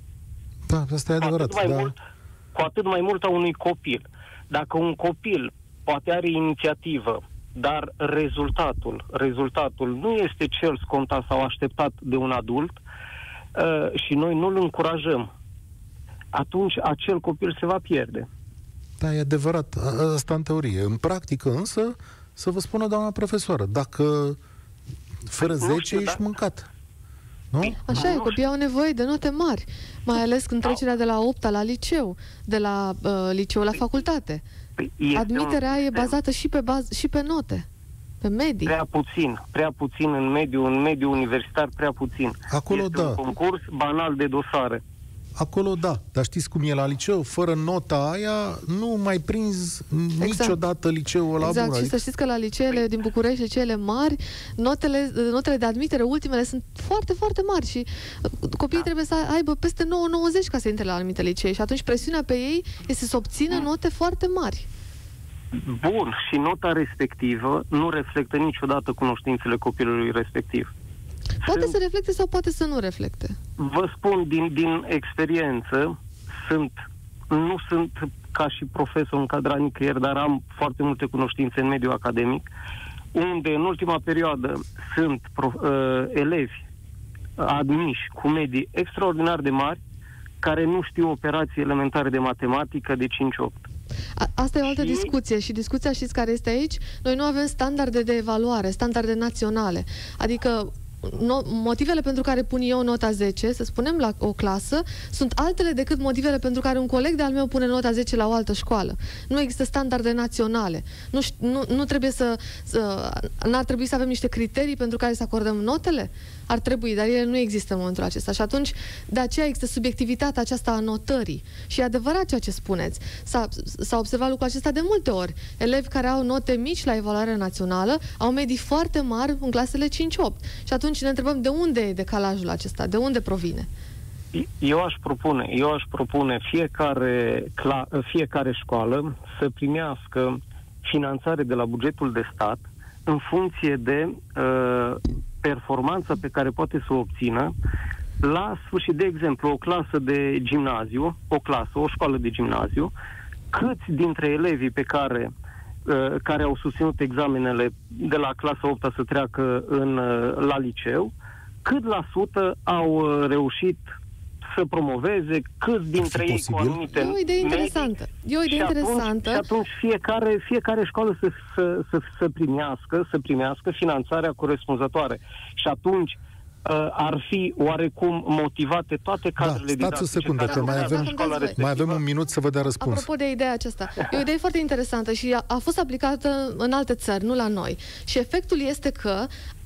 Da, asta e adevărat. Cu atât mai, da. mult, cu atât mai mult a unui copil. Dacă un copil poate are inițiativă, dar rezultatul, rezultatul nu este cel scontat sau așteptat de un adult, Uh, și noi nu-l încurajăm, atunci acel copil se va pierde. Da, e adevărat. Asta în teorie. În practică însă, să vă spună doamna profesoară, dacă fără păi, zece știu, ești da? mâncat. Nu? Așa e, copiii au nevoie de note mari, mai ales când trecerea de la opta la liceu, de la uh, liceu la facultate. Păi Admiterea e bazată și pe, baz- și pe note. Pe medii. Prea puțin, prea puțin în mediul, în mediul universitar, prea puțin. Acolo este da. un concurs banal de dosare. Acolo da, dar știți cum e la liceu? Fără nota aia nu mai prinzi exact. niciodată liceul ăla exact. bun. Și Adică... să știți că la liceele din București, liceele mari, notele, notele de admitere, ultimele, sunt foarte, foarte mari și copiii da. trebuie să aibă peste nouă nouăzeci ca să intre la anumite licee și atunci presiunea pe ei este să obțină note foarte mari. Bun, și nota respectivă nu reflectă niciodată cunoștințele copilului respectiv. Poate sunt, să reflecte sau poate să nu reflecte. Vă spun din, din experiență, sunt, nu sunt ca și profesor încadrat nicăieri, dar am foarte multe cunoștințe în mediul academic, unde în ultima perioadă sunt pro, uh, elevi admiși cu medii extraordinar de mari, care nu știu operații elementare de matematică de cinci opt. A, asta e o altă și... discuție și discuția, știți care este aici? Noi nu avem standarde de evaluare, standarde naționale. Adică no, motivele pentru care pun eu nota zece, să spunem, la o clasă, sunt altele decât motivele pentru care un coleg de-al meu pune nota zece la o altă școală. Nu există standarde naționale. Nu, nu, nu trebuie să, să... N-ar trebui să avem niște criterii pentru care să acordăm notele? Ar trebui, dar ele nu există în momentul acesta. Și atunci, de aceea există subiectivitatea aceasta a notării. Și e adevărat ceea ce spuneți. S-a, s-a observat lucrul acesta de multe ori. Elevi care au note mici la evaluarea națională au medii foarte mari în clasele cinci opt. Și atunci ne întrebăm de unde e decalajul acesta, de unde provine. Eu aș propune, eu aș propune fiecare, fiecare școală să primească finanțare de la bugetul de stat în funcție de uh, performanța pe care poate să o obțină la sfârșit. De exemplu, o clasă de gimnaziu, o clasă, o școală de gimnaziu, câți dintre elevii pe care uh, care au susținut examenele de la clasa a opta să treacă în, uh, la liceu, cât la sută au uh, reușit să promoveze, câți dintre ei posibil? cu anumite E o idee medii. interesantă. E o idee și atunci, interesantă. Și atunci fiecare, fiecare școală să, să, să, să, primească, să primească finanțarea corespunzătoare. Și atunci uh, ar fi oarecum motivate toate cadrele da, stați o secundă, că mai avem, mai avem un minut să vă dea răspuns. Apropo de ideea aceasta, e o idee foarte interesantă și a, a fost aplicată în alte țări, nu la noi. Și efectul este că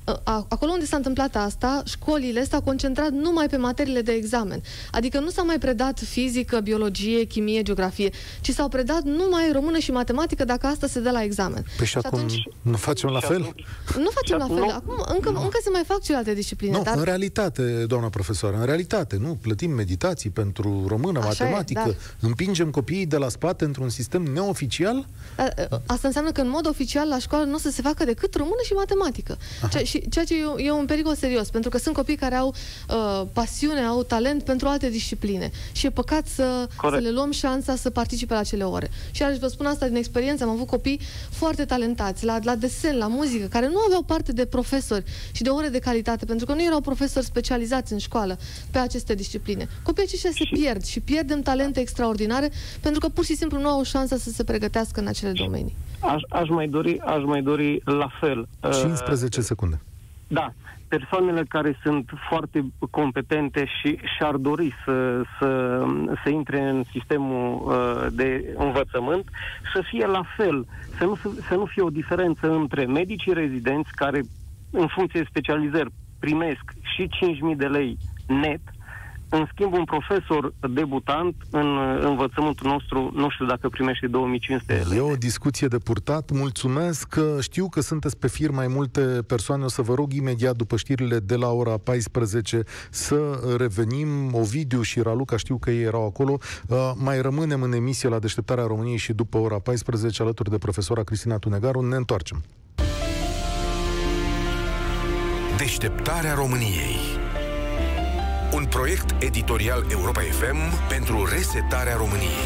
acolo unde s-a întâmplat asta, școlile s-au concentrat numai pe materiile de examen. Adică nu s-a mai predat fizică, biologie, chimie, geografie, ci s-au predat numai română și matematică dacă asta se dă la examen. Păi și, și acum atunci, nu facem la fel? Nu facem la fel. Acum încă, încă se mai fac celelalte discipline. Nu, dar... în realitate, doamna profesoară, în realitate, nu? Plătim meditații pentru română, așa matematică, e, da. Împingem copiii de la spate într-un sistem neoficial? Asta înseamnă că în mod oficial la școală nu o să se facă decât română și matematică. Ce, și, ceea ce e, e un pericol serios, pentru că sunt copii care au uh, pasiune, au talent pentru alte discipline. Și e păcat să, să le luăm șansa să participe la acele ore. Și aș vă spun asta din experiență, am avut copii foarte talentați, la, la desen, la muzică, care nu aveau parte de profesori și de ore de calitate, pentru că nu erau profesori specializați în școală pe aceste discipline. Copiii aceștia se pierd și pierdem talente extraordinare pentru că pur și simplu nu au șansa să se pregătească în acele domenii. Aș, aș, mai dori, aș mai dori la fel. cincisprezece secunde. Da. Persoanele care sunt foarte competente și și-ar dori să, să, să intre în sistemul uh, de învățământ, să fie la fel. Să nu, să nu fie o diferență între medicii rezidenți care, în funcție de specializări, primesc și cinci mii de lei net. În schimb, un profesor debutant în învățământul nostru, nu știu dacă primește două mii cinci sute de lei. E o discuție de purtat. Mulțumesc că știu că sunteți pe fir mai multe persoane. O să vă rog imediat după știrile de la ora paisprezece să revenim. Ovidiu și Raluca, știu că ei erau acolo. Uh, mai rămânem în emisie la Deșteptarea României și după ora paisprezece alături de profesora Cristina Tunegaru. Ne întoarcem. Deșteptarea României. Un proiect editorial Europa F M pentru resetarea României.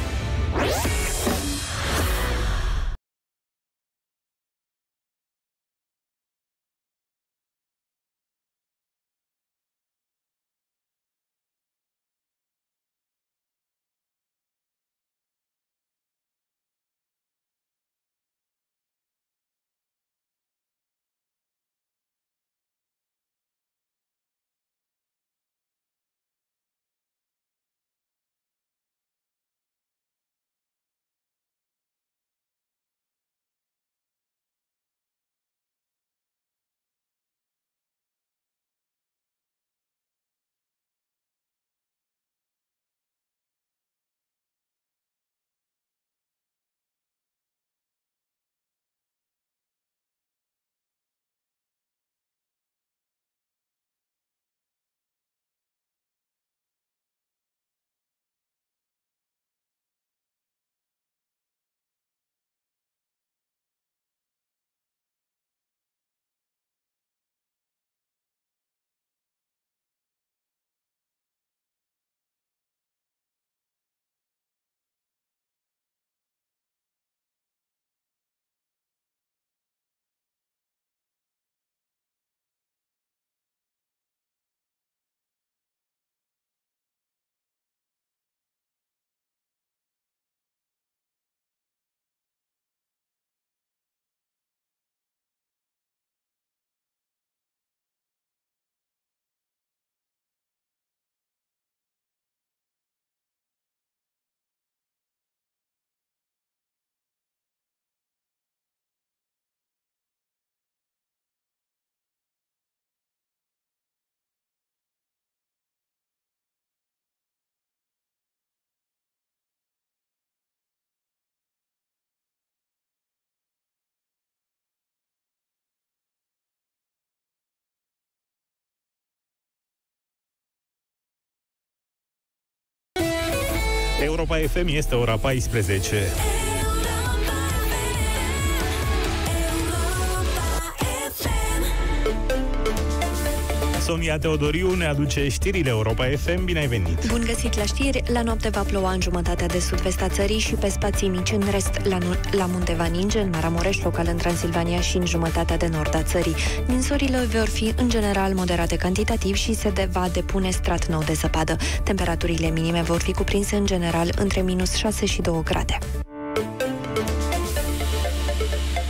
Europa F M, este ora paisprezece. Sonia Teodoriu ne aduce știrile Europa F M. Bine ai venit! Bun găsit la știri! La noapte va ploua în jumătatea de sud-vest a țării și pe spații mici în rest. La, la munte va ninge, în Maramureș, local în Transilvania și în jumătatea de nord a țării. Ninsorile vor fi în general moderate cantitativ și se de va depune strat nou de zăpadă. Temperaturile minime vor fi cuprinse în general între minus șase și două grade.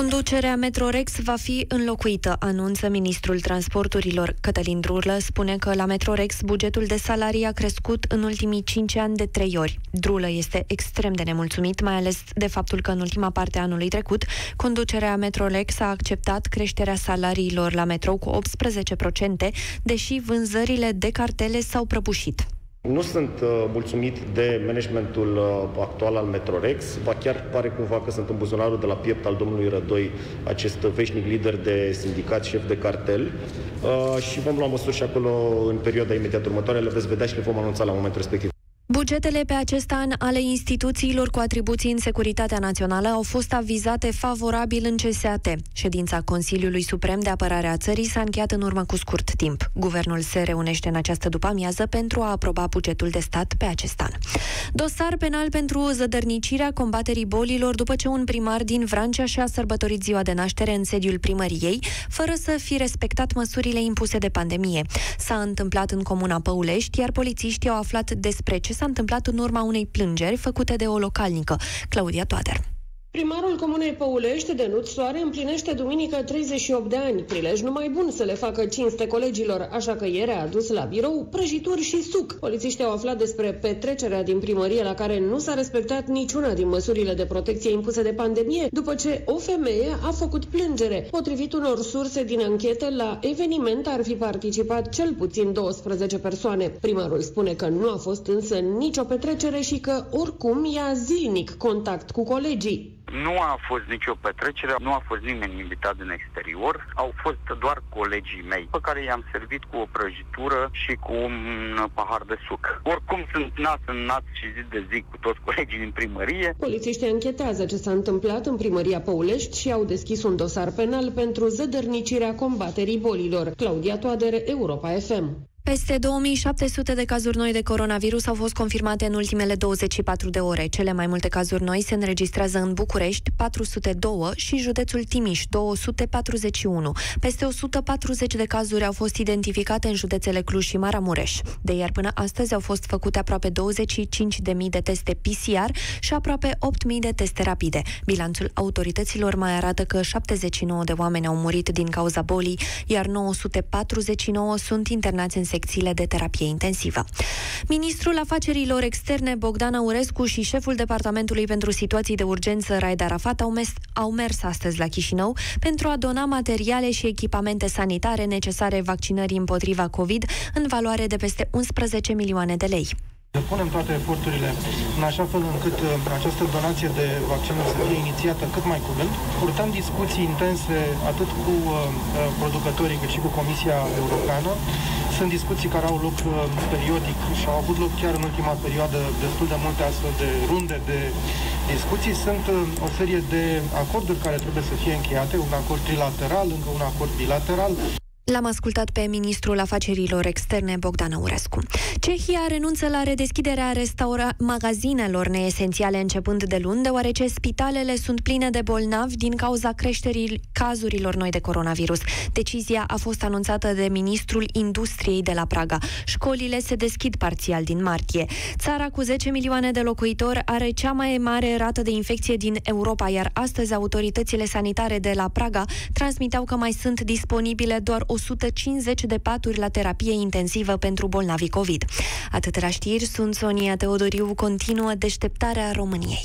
Conducerea Metrorex va fi înlocuită, anunță ministrul transporturilor. Cătălin Drulă spune că la Metrorex bugetul de salarii a crescut în ultimii cinci ani de trei ori. Drulă este extrem de nemulțumit, mai ales de faptul că în ultima parte a anului trecut, conducerea Metrorex a acceptat creșterea salariilor la metrou cu optsprezece la sută, deși vânzările de cartele s-au prăbușit. Nu sunt uh, mulțumit de managementul uh, actual al Metrorex, ba chiar pare cumva că sunt în buzunarul de la piept al domnului Rădoi, acest veșnic lider de sindicat, șef de cartel, uh, și vom lua măsuri și acolo în perioada imediat următoare, le veți vedea și le vom anunța la momentul respectiv. Bugetele pe acest an ale instituțiilor cu atribuții în securitatea națională au fost avizate favorabil în C S A T. Ședința Consiliului Suprem de Apărare a țării s-a încheiat în urmă cu scurt timp. Guvernul se reunește în această după-amiază pentru a aproba bugetul de stat pe acest an. Dosar penal pentru zădărnicirea combaterii bolilor după ce un primar din Vrancea și-a sărbătorit ziua de naștere în sediul primăriei, fără să fi respectat măsurile impuse de pandemie. S-a întâmplat în comuna Păulești, iar polițiștii au aflat despre ce s-a întâmplat în urma unei plângeri făcute de o localnică. Claudia Toader. Primarul comunei Păulești, Denuț Soare, împlinește duminică treizeci și opt de ani. Prilej numai bun să le facă cinste colegilor, așa că ieri a adus la birou prăjituri și suc. Polițiștii au aflat despre petrecerea din primărie la care nu s-a respectat niciuna din măsurile de protecție impuse de pandemie, după ce o femeie a făcut plângere. Potrivit unor surse din anchetă, la eveniment ar fi participat cel puțin douăsprezece persoane. Primarul spune că nu a fost însă nicio petrecere și că oricum ia zilnic contact cu colegii. Nu a fost nicio petrecere, nu a fost nimeni invitat din exterior, au fost doar colegii mei, pe care i-am servit cu o prăjitură și cu un pahar de suc. Oricum sunt nas în nas și zi de zi cu toți colegii din primărie. Polițiștii anchetează ce s-a întâmplat în primăria Păulești și au deschis un dosar penal pentru zădărnicirea combaterii bolilor. Claudia Toader, Europa F M. Peste două mii șapte sute de cazuri noi de coronavirus au fost confirmate în ultimele douăzeci și patru de ore. Cele mai multe cazuri noi se înregistrează în București, patru sute doi, și județul Timiș, două sute patruzeci și unu. Peste o sută patruzeci de cazuri au fost identificate în județele Cluj și Maramureș. De ieri până astăzi au fost făcute aproape douăzeci și cinci de mii de teste P C R și aproape opt mii de teste rapide. Bilanțul autorităților mai arată că șaptezeci și nouă de oameni au murit din cauza bolii, iar nouă sute patruzeci și nouă sunt internați în secțiile de terapie intensivă. Ministrul Afacerilor Externe Bogdan Aurescu și șeful Departamentului pentru Situații de Urgență Raed Arafat au, mes- au mers astăzi la Chișinău pentru a dona materiale și echipamente sanitare necesare vaccinării împotriva COVID în valoare de peste unsprezece milioane de lei. Depunem toate eforturile în așa fel încât această donație de vaccinuri să fie inițiată cât mai curând. Purtăm discuții intense atât cu uh, producătorii cât și cu Comisia Europeană. Sunt discuții care au loc uh, periodic și au avut loc chiar în ultima perioadă destul de multe astfel de runde de discuții. Sunt uh, o serie de acorduri care trebuie să fie încheiate, un acord trilateral, încă un acord bilateral. L-am ascultat pe ministrul afacerilor externe Bogdan Aurescu. Cehia renunță la redeschiderea restaura- magazinelor neesențiale începând de luni, deoarece spitalele sunt pline de bolnavi din cauza creșterii cazurilor noi de coronavirus. Decizia a fost anunțată de ministrul industriei de la Praga. Școlile se deschid parțial din martie. Țara cu zece milioane de locuitori are cea mai mare rată de infecție din Europa, iar astăzi autoritățile sanitare de la Praga transmiteau că mai sunt disponibile doar o sută cincizeci de paturi la terapie intensivă pentru bolnavii COVID. Atât la știri, sunt Sonia Teodoriu, continuă Deșteptarea României.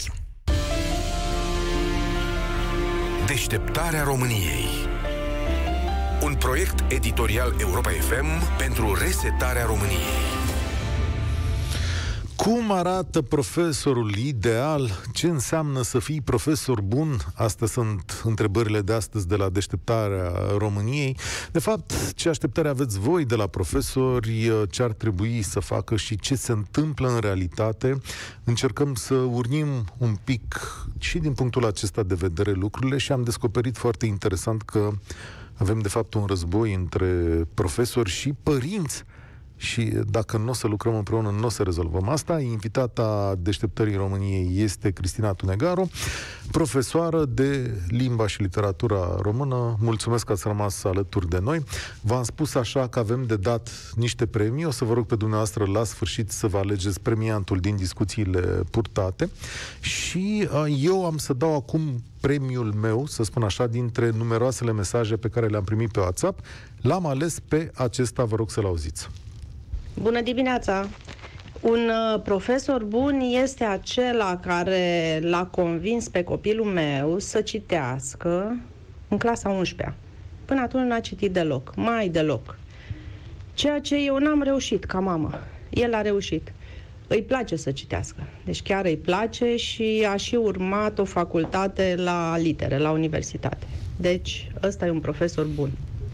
Deșteptarea României. Un proiect editorial Europa F M pentru resetarea României. Cum arată profesorul ideal? Ce înseamnă să fii profesor bun? Astea sunt întrebările de astăzi de la Deșteptarea României. De fapt, ce așteptări aveți voi de la profesori, ce ar trebui să facă și ce se întâmplă în realitate? Încercăm să urnim un pic și din punctul acesta de vedere lucrurile și am descoperit foarte interesant că avem de fapt un război între profesori și părinți și dacă nu o să lucrăm împreună, nu o să rezolvăm asta. Invitata Deșteptării României este Cristina Tunegaru, profesoară de limba și literatura română. Mulțumesc că ați rămas alături de noi. V-am spus așa că avem de dat niște premii. O să vă rog pe dumneavoastră la sfârșit să vă alegeți premiantul din discuțiile purtate și uh, eu am să dau acum premiul meu, să spun așa, dintre numeroasele mesaje pe care le-am primit pe WhatsApp. L-am ales pe acesta, vă rog să-l auziți. Bună dimineața! Un uh, profesor bun este acela care l-a convins pe copilul meu să citească în clasa a unsprezecea. Până atunci n-a citit deloc, mai deloc. Ceea ce eu n-am reușit ca mamă. El a reușit. Îi place să citească. Deci chiar îi place și a și urmat o facultate la litere, la universitate. Deci ăsta e un profesor bun.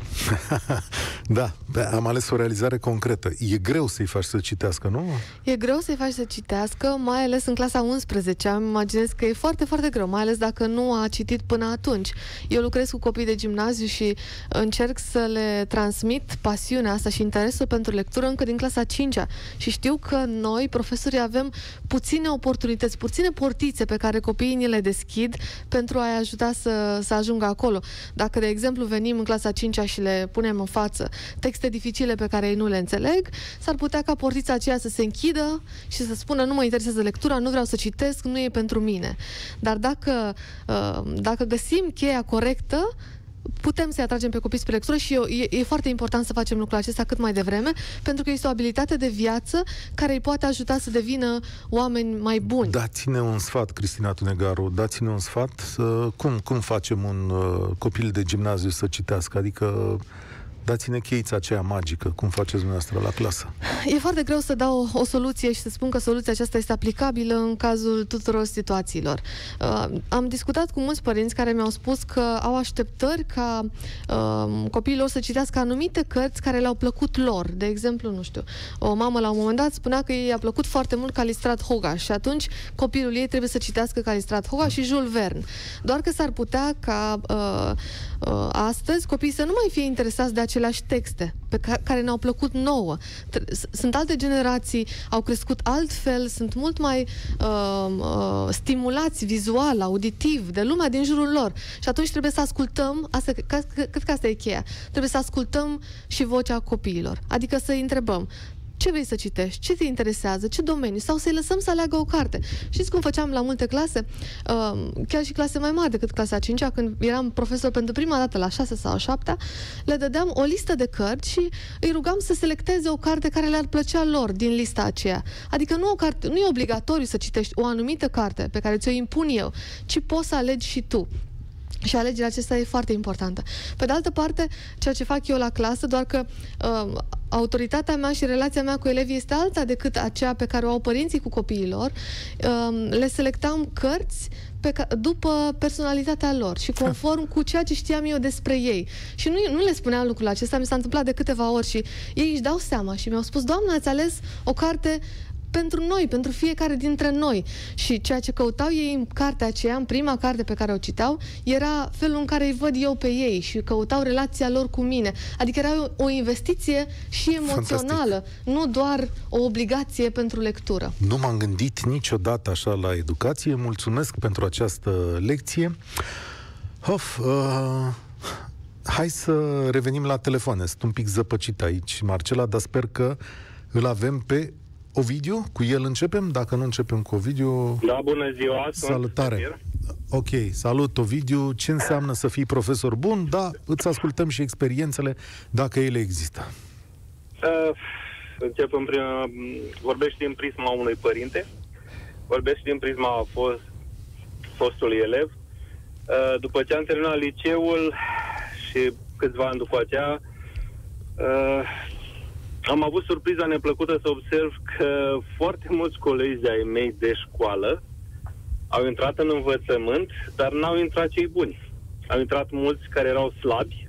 Da, am ales o realizare concretă. E greu să-i faci să citească, nu? E greu să-i faci să citească, mai ales în clasa a unsprezecea. Îmi imaginez că e foarte, foarte greu, mai ales dacă nu a citit până atunci. Eu lucrez cu copii de gimnaziu și încerc să le transmit pasiunea asta și interesul pentru lectură încă din clasa a cincea. Și știu că noi, profesorii, avem puține oportunități, puține portițe pe care copiii ni le deschid pentru a-i ajuta să, să ajungă acolo. Dacă, de exemplu, venim în clasa a cincea și le punem în față texte dificile pe care ei nu le înțeleg, s-ar putea ca portița aceea să se închidă și să spună nu mă interesează lectura, nu vreau să citesc, nu e pentru mine. Dar dacă, dacă găsim cheia corectă, putem să-i atragem pe copii spre lectură și e, e foarte important să facem lucrul acesta cât mai devreme, pentru că este o abilitate de viață care îi poate ajuta să devină oameni mai buni. Dați-ne un sfat, Cristina Tunegaru, dați-ne un sfat. Cum, cum facem un uh, copil de gimnaziu să citească? Adică dați-ne cheița aceea magică, cum faceți dumneavoastră la clasă. E foarte greu să dau o, o soluție și să spun că soluția aceasta este aplicabilă în cazul tuturor situațiilor. Uh, am discutat cu mulți părinți care mi-au spus că au așteptări ca uh, copiii lor să citească anumite cărți care le-au plăcut lor. De exemplu, nu știu, o mamă la un moment dat spunea că i-a plăcut foarte mult Calistrat Hoga și atunci copilul ei trebuie să citească Calistrat Hoga și Jules Verne. Doar că s-ar putea ca uh, uh, astăzi copiii să nu mai fie interesați de aceleași texte pe care, care ne-au plăcut nouă. Sunt alte generații, au crescut altfel, sunt mult mai uh, uh, stimulați vizual, auditiv, de lumea din jurul lor. Și atunci trebuie să ascultăm, asta, cred că asta e cheia, trebuie să ascultăm și vocea copiilor. Adică să-i întrebăm: ce vrei să citești? Ce te interesează? Ce domeniu? Sau să-i lăsăm să aleagă o carte. Știți cum făceam la multe clase? Uh, chiar și clase mai mari decât clasa a cincea, când eram profesor pentru prima dată la șase sau a șaptea, le dădeam o listă de cărți și îi rugam să selecteze o carte care le-ar plăcea lor din lista aceea. Adică nu, o carte, nu e obligatoriu să citești o anumită carte pe care ți-o impun eu, ci poți să alegi și tu. Și alegerea acesta e foarte importantă. Pe de altă parte, ceea ce fac eu la clasă, doar că uh, autoritatea mea și relația mea cu elevii este alta decât aceea pe care o au părinții cu copiilor, uh, le selectam cărți pe ca, după personalitatea lor și conform cu ceea ce știam eu despre ei. Și nu, nu le spuneam lucrul acesta, mi s-a întâmplat de câteva ori și ei își dau seama și mi-au spus: doamnă, ați ales o carte pentru noi, pentru fiecare dintre noi. Și ceea ce căutau ei în cartea aceea, în prima carte pe care o citeau, era felul în care îi văd eu pe ei și căutau relația lor cu mine. Adică era o investiție și emoțională, fantastic, nu doar o obligație pentru lectură. Nu m-am gândit niciodată așa la educație. Mulțumesc pentru această lecție. Of, uh, hai să revenim la telefoane. Sunt un pic zăpăcit aici, Marcela, dar sper că îl avem pe Ovidiu. Cu el începem? Dacă nu începem cu Ovidiu... Da, bună ziua! Salutare! Ok, salut, Ovidiu. Ce înseamnă să fii profesor bun? Da, îți ascultăm și experiențele, dacă ele există. Uh, încep în prima... Vorbești din prisma unui părinte, vorbești din prisma fost, fostului elev. Uh, după ce am terminat liceul și câțiva ani după aceea, uh, am avut surpriza neplăcută să observ că foarte mulți colegi de-ai mei de școală au intrat în învățământ, dar n-au intrat cei buni. Au intrat mulți care erau slabi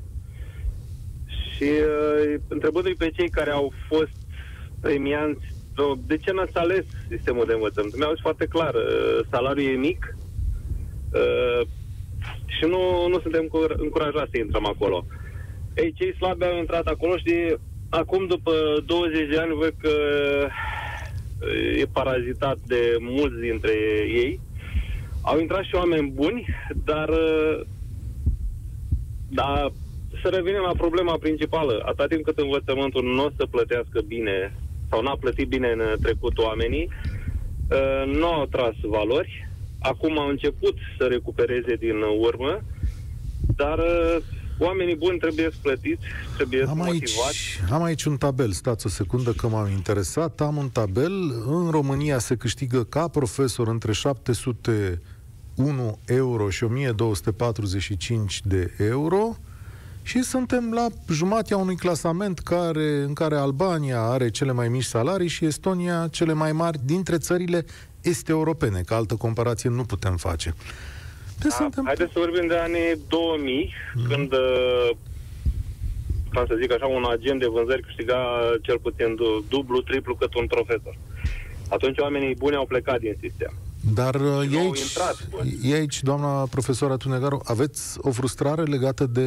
și uh, întrebându-i pe cei care au fost premianți, de ce n-ați ales sistemul de învățământ? Mi-au zis foarte clar, uh, salariul e mic uh, și nu, nu suntem încurajați să intrăm acolo. Ei, cei slabi au intrat acolo și acum, după douăzeci de ani, văd că e parazitat de mulți dintre ei. Au intrat și oameni buni, dar, dar să revenim la problema principală. Atât timp cât învățământul nu o să plătească bine sau n-a plătit bine în trecut oamenii, nu au tras valori. Acum au început să recupereze din urmă, dar oamenii buni trebuie să plătiți, trebuie să motivați. Am aici un tabel, stați o secundă că m-am interesat. Am un tabel, în România se câștigă ca profesor între șapte sute unu euro și o mie două sute patruzeci și cinci de euro și suntem la jumatea unui clasament care, în care Albania are cele mai mici salarii și Estonia cele mai mari dintre țările est-europene, că altă comparație nu putem face. Da, haideți să vorbim de anii două mii, mm. când, ca să zic așa, un agent de vânzări câștiga cel puțin dublu, triplu cât un profesor. Atunci oamenii buni au plecat din sistem. Dar e aici, e aici, doamna profesoară Tunegaru, aveți o frustrare legată de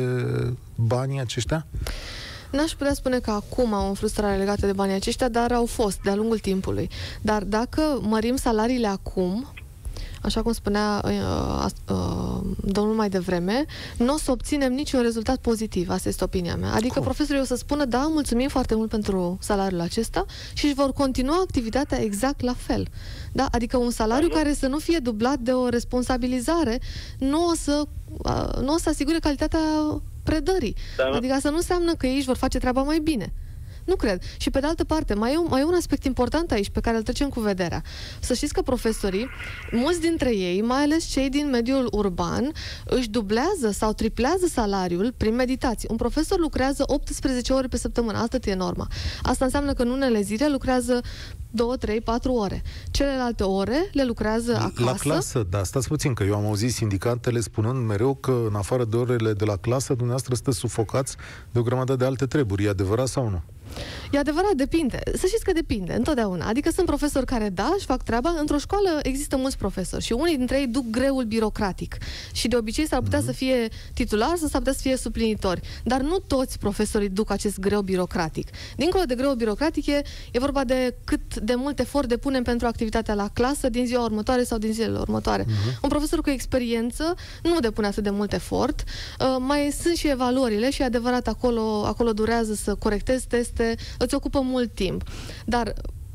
banii aceștia? N-aș putea spune că acum au o frustrare legată de banii aceștia, dar au fost de-a lungul timpului. Dar dacă mărim salariile acum, așa cum spunea uh, uh, domnul mai devreme, nu o să obținem niciun rezultat pozitiv. Asta este opinia mea. Adică cum? Profesorii o să spună, da, mulțumim foarte mult pentru salariul acesta și își vor continua activitatea exact la fel. Da? Adică un salariu care să nu fie dublat de o responsabilizare nu o să, uh, nu o să asigure calitatea predării. Da, adică asta nu înseamnă că ei își vor face treaba mai bine. Nu cred. Și pe de altă parte, mai e, un, mai e un aspect important aici pe care îl trecem cu vederea. Să știți că profesorii, mulți dintre ei, mai ales cei din mediul urban, își dublează sau triplează salariul prin meditații. Un profesor lucrează optsprezece ore pe săptămână. Asta e norma. Asta înseamnă că în unele zile lucrează două, trei, patru ore. Celelalte ore le lucrează acasă. La clasă, da, stați puțin, că eu am auzit sindicatele spunând mereu că în afară de orele de la clasă, dumneavoastră sunteți sufocați de o grămadă de alte treburi. E adevărat sau nu? E adevărat, depinde. Să știți că depinde, întotdeauna. Adică sunt profesori care, da, își fac treaba. Într-o școală există mulți profesori și unii dintre ei duc greul birocratic. Și de obicei s-ar putea mm-hmm. să fie titulari sau s-ar putea să fie suplinitori. Dar nu toți profesorii duc acest greu birocratic. Dincolo de greu birocratic e, e vorba de cât de mult efort depunem pentru activitatea la clasă din ziua următoare sau din zilele următoare. Mm-hmm. Un profesor cu experiență nu depune atât de mult efort. Uh, mai sunt și evaluările și e adevărat, acolo, acolo durează să corectezi teste, îți ocupă mult timp. Dar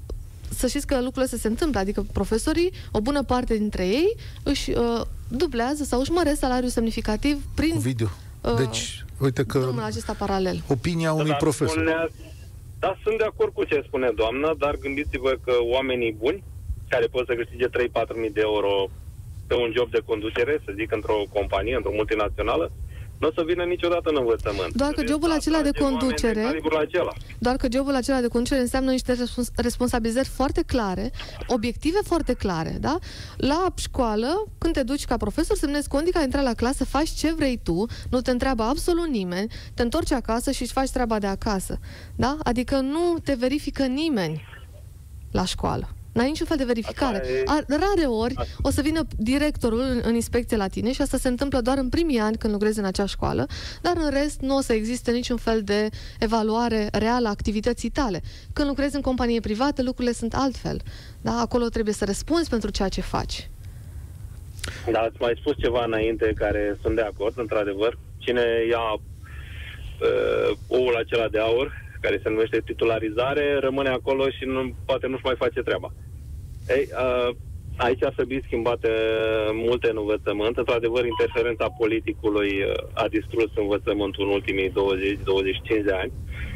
să știți că lucrurile astea se întâmplă, adică profesorii, o bună parte dintre ei, își uh, dublează sau își măresc salariul semnificativ prin video. Uh, deci, uite că drumul acesta paralel. Opinia unui da, profesor. Spunea, da, sunt de acord cu ce spune doamna, dar gândiți-vă că oamenii buni, care pot să câștige trei-patru mii de euro pe un job de conducere, să zic, într-o companie, într-o multinațională, nu o să vină niciodată în învățământ. Doar că jobul acela de conducere, doar că jobul acela de conducere înseamnă niște respons- responsabilizări foarte clare, obiective foarte clare, da? La școală, când te duci ca profesor, semnezi condica, ai intrat la clasă, faci ce vrei tu, nu te întreabă absolut nimeni, te întorci acasă și își faci treaba de acasă, da? Adică nu te verifică nimeni la școală. N-ai niciun fel de verificare. A, rare ori o să vină directorul în, în inspecție la tine și asta se întâmplă doar în primii ani când lucrezi în acea școală, dar în rest nu o să existe niciun fel de evaluare reală a activității tale. Când lucrezi în companie privată, lucrurile sunt altfel. Da? Acolo trebuie să răspunzi pentru ceea ce faci. Da, ați mai spus ceva înainte care sunt de acord, într-adevăr. Cine ia uh, oul acela de aur, care se numește titularizare, rămâne acolo și nu, poate nu-și mai face treaba. Ei, uh, aici ar trebui schimbate multe în învățământ. Într-adevăr, interferența politicului uh, a distrus învățământul în ultimii douăzeci douăzeci și cinci de ani.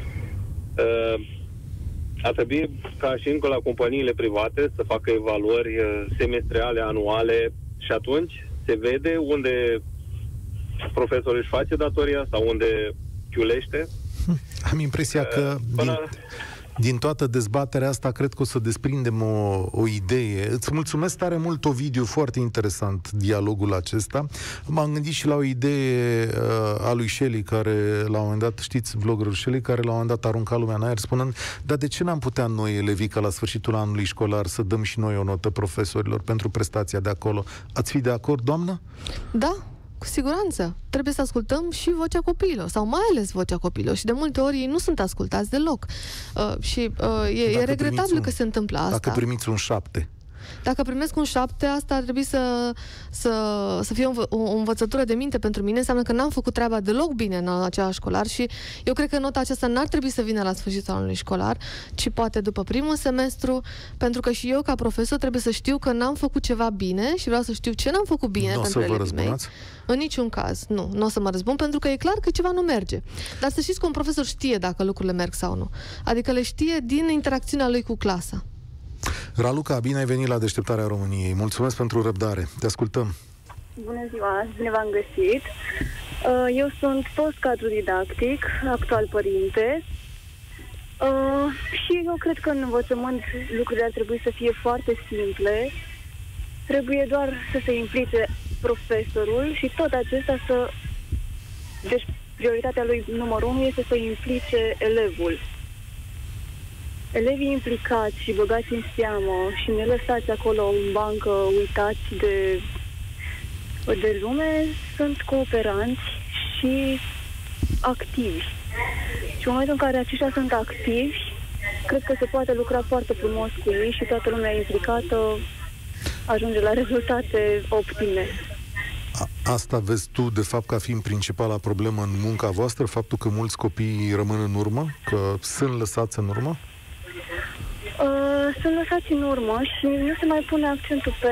Uh, ar trebui ca și încă la companiile private să facă evaluări uh, semestriale, anuale și atunci se vede unde profesorul își face datoria sau unde chiulește. Am impresia că din, din toată dezbaterea asta cred că o să desprindem o, o idee. Îți mulțumesc tare mult, Ovidiu, foarte interesant dialogul acesta. M-am gândit și la o idee uh, a lui Shelley, care la un moment dat, știți, vloggerul Shelley, care la un moment dat arunca lumea în aer spunând, dar de ce n-am putea noi, elevii, ca la sfârșitul anului școlar să dăm și noi o notă profesorilor pentru prestația de acolo? Ați fi de acord, doamnă? Da. cu siguranță. Trebuie să ascultăm și vocea copiilor, sau mai ales vocea copiilor. Și de multe ori ei nu sunt ascultați deloc. Uh, și uh, e, e regretabil un, că se întâmplă asta. Dacă primiți un șapte. Dacă primesc un șapte, asta ar trebui să, să, să fie o, o, o învățătură de minte pentru mine. Înseamnă că n-am făcut treaba deloc bine în același școlar și eu cred că nota aceasta n-ar trebui să vină la sfârșitul anului școlar, ci poate după primul semestru, pentru că și eu, ca profesor, trebuie să știu că n-am făcut ceva bine și vreau să știu ce n-am făcut bine n-o pentru elevii mei. În niciun caz, nu. Nu o să mă răzbun, pentru că e clar că ceva nu merge. Dar să știți că un profesor știe dacă lucrurile merg sau nu. Adică le știe din interacțiunea lui cu clasa. Raluca, bine ai venit la Deșteptarea României. Mulțumesc pentru răbdare. Te ascultăm. Bună ziua, bine v-am găsit. Eu sunt post cadru didactic, actual părinte. Și eu cred că în învățământ lucrurile ar trebui să fie foarte simple. Trebuie doar să se implice profesorul și tot acesta să... Deci prioritatea lui numărul unu este să implice elevul. Elevii implicați și băgați în seamă și ne lăsați acolo în bancă uitați de, de lume, sunt cooperanți și activi. Și în momentul în care aceștia sunt activi, cred că se poate lucra foarte frumos cu ei și toată lumea implicată ajunge la rezultate optime. A, asta vezi tu, de fapt, ca fiind principala problemă în munca voastră, faptul că mulți copii rămân în urmă, că sunt lăsați în urmă? Uh, sunt lăsați în urmă și nu se mai pune accentul pe,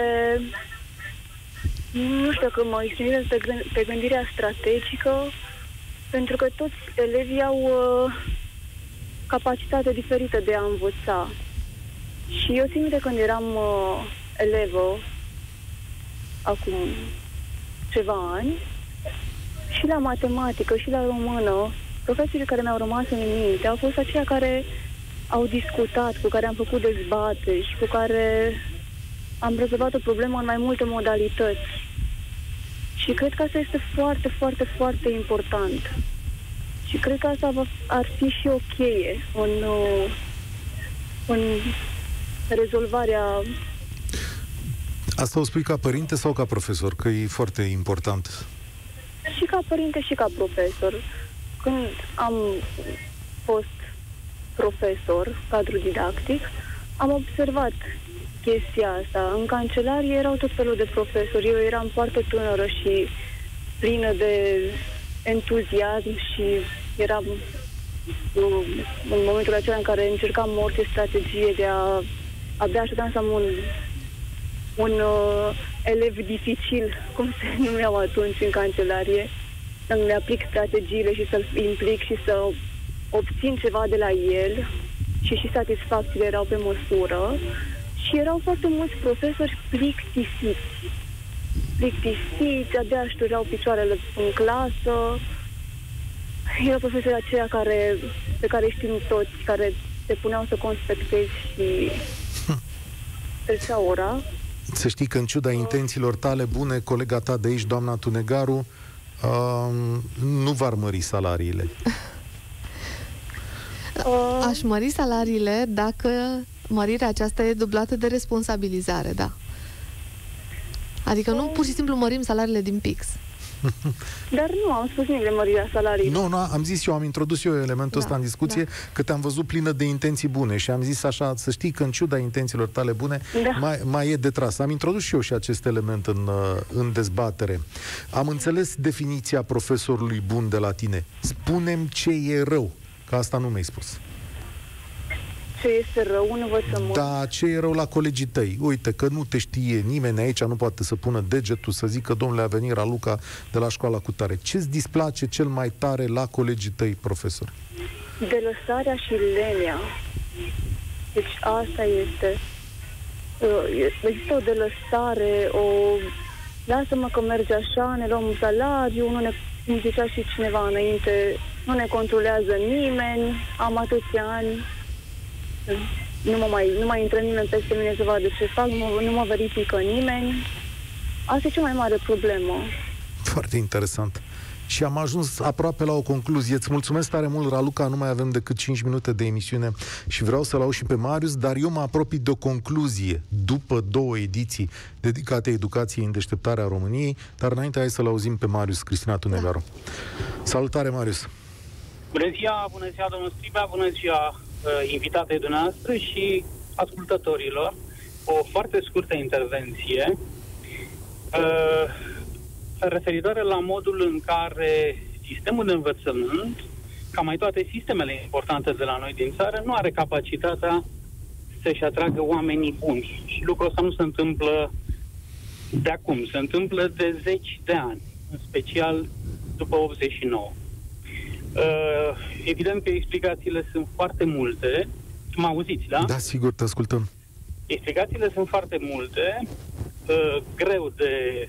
nu știu că mă exprimez, pe, pe gândirea strategică, pentru că toți elevii au uh, capacitate diferită de a învăța. Și eu țin minte când eram uh, elevă, acum ceva ani, și la matematică și la română, profesorii care mi-au rămas în minte au fost aceia care au discutat, cu care am făcut dezbateri și cu care am rezolvat o problemă în mai multe modalități. Și cred că asta este foarte, foarte, foarte important. Și cred că asta va, ar fi și o cheie în, în rezolvarea... Asta o spui ca părinte sau ca profesor? Că e foarte important. Și ca părinte și ca profesor. Când am fost profesor, cadru didactic, am observat chestia asta. În cancelarie erau tot felul de profesori. Eu eram foarte tânără și plină de entuziasm și eram în momentul acela în care încercam orice strategie de a abia așteptam să am un un uh, elev dificil, cum se numeau atunci în cancelarie, să-mi aplic strategiile și să-l implic și să obțin ceva de la el și și satisfacțiile erau pe măsură. Și erau foarte mulți profesori plictisiți. Plictisiți, abia își tureau picioarele în clasă. Erau profesori aceia care, pe care știm toți, care te puneau să conspectezi și trecea ora. Să știi că în ciuda intențiilor tale bune, colega ta de aici, doamna Tunegaru, uh, nu v-ar mări salariile. Aș mări salariile dacă mărirea aceasta e dublată de responsabilizare, da. Adică nu pur și simplu mărim salariile din pix. Dar nu am spus nimic de mărirea salariilor. Nu, nu, am zis eu, am introdus eu elementul da, ăsta în discuție, da. Că te-am văzut plină de intenții bune și am zis așa, să știi că în ciuda intențiilor tale bune, da. mai, mai e de tras. Am introdus și eu și acest element în, în dezbatere. Am înțeles definiția profesorului bun de la tine. Spune-mi ce e rău, că asta nu mi-ai spus. Ce este rău în învățământ? Da, ce e rău la colegii tăi? Uite, că nu te știe nimeni aici, nu poate să pună degetul, să zică, domnule, a venit Raluca de la școala cu tare. Ce-ți displace cel mai tare la colegii tăi, profesori? Delăsarea și lenea. Deci asta este. Există o delăsare, o... Lasă-mă că merge așa, ne luăm salariu, nu ne... Cum zicea și cineva înainte, nu ne controlează nimeni, am atâția ani. Nu mă mai, nu mai intră nimeni peste mine să vadă ce fac, nu mă, nu mă verifică nimeni. Asta e cea mai mare problemă. Foarte interesant. și am ajuns aproape la o concluzie. Îți mulțumesc tare mult, Raluca, nu mai avem decât cinci minute de emisiune și vreau să-l aud și pe Marius, dar eu mă apropii de o concluzie după două ediții dedicate educației în deșteptarea României, dar înainte hai să-l auzim pe Marius, Cristina Tunegaru. Da. Salutare, Marius! Bună ziua, bună ziua, domnul Striba, bună ziua uh, invitatei dumneavoastră și ascultătorilor. O foarte scurtă intervenție uh, referitoare la modul în care sistemul de învățământ, ca mai toate sistemele importante de la noi din țară, nu are capacitatea să-și atragă oamenii buni. Și lucrul ăsta nu se întâmplă de acum, se întâmplă de zeci de ani, în special după optzeci și nouă. Uh, evident că explicațiile sunt foarte multe. Mă auziți, da? Da, sigur, te ascultăm. Explicațiile sunt foarte multe, uh, greu de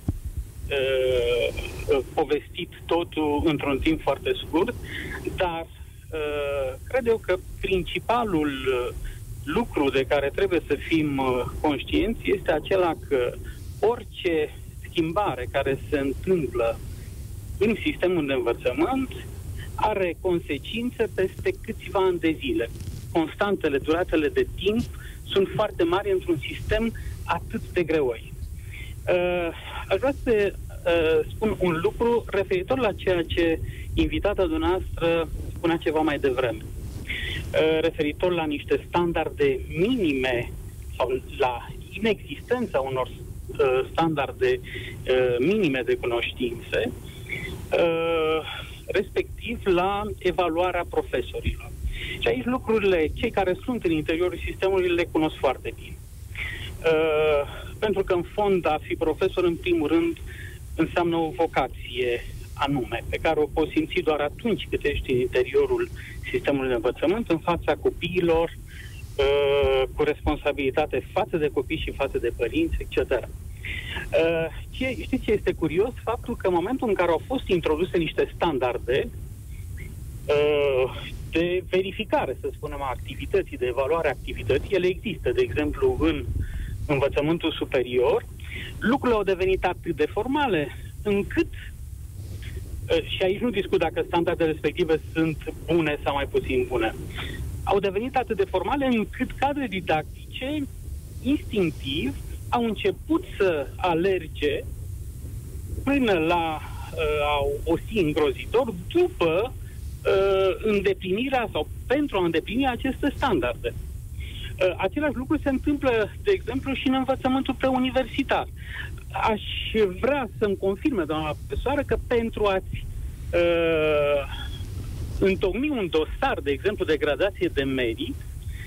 uh, povestit totul într-un timp foarte scurt, dar uh, cred eu că principalul lucru de care trebuie să fim uh, conștienți este acela că orice schimbare care se întâmplă în sistemul de învățământ are consecințe peste câțiva ani de zile. Constantele, duratele de timp sunt foarte mari într-un sistem atât de greoi. Uh, aș vrea să uh, spun un lucru referitor la ceea ce invitata dumneavoastră spunea ceva mai devreme. Uh, referitor la niște standarde minime sau la inexistența unor uh, standarde uh, minime de cunoștințe, uh, respectiv la evaluarea profesorilor. Și aici lucrurile, cei care sunt în interiorul sistemului le cunosc foarte bine. Uh, pentru că, în fond, a fi profesor, în primul rând, înseamnă o vocație anume, pe care o poți simți doar atunci când ești în interiorul sistemului de învățământ, în fața copiilor, uh, cu responsabilitate față de copii și față de părinți, et cetera. Uh, ce, știți ce este curios? Faptul că în momentul în care au fost introduse niște standarde uh, de verificare, să spunem, a activității, de evaluare a activității, ele există, de exemplu, în învățământul superior, lucrurile au devenit atât de formale, încât, uh, și aici nu discut dacă standardele respective sunt bune sau mai puțin bune, au devenit atât de formale încât cadre didactice, instinctiv, au început să alerge până la uh, o si îngrozitor după uh, îndeplinirea sau pentru a îndeplini aceste standarde. Uh, același lucru se întâmplă, de exemplu, și în învățământul preuniversitar. Aș vrea să-mi confirme, doamna profesoară, că pentru a-ți uh, întocmi un dosar, de exemplu, de gradație de merit,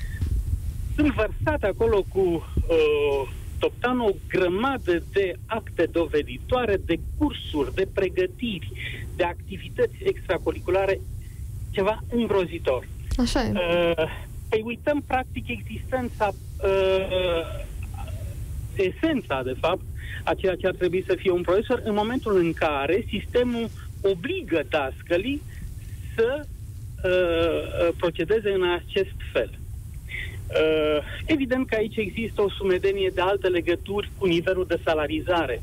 sunt vărsate acolo cu uh, toptan o grămadă de acte doveditoare, de cursuri, de pregătiri, de activități extracurriculare, ceva îngrozitor. Așa e. Uh, păi uităm practic existența, uh, esența, de fapt, a ceea ce ar trebui să fie un profesor în momentul în care sistemul obligă dascălii să uh, procedeze în acest fel. Uh, evident că aici există o sumedenie de alte legături cu nivelul de salarizare.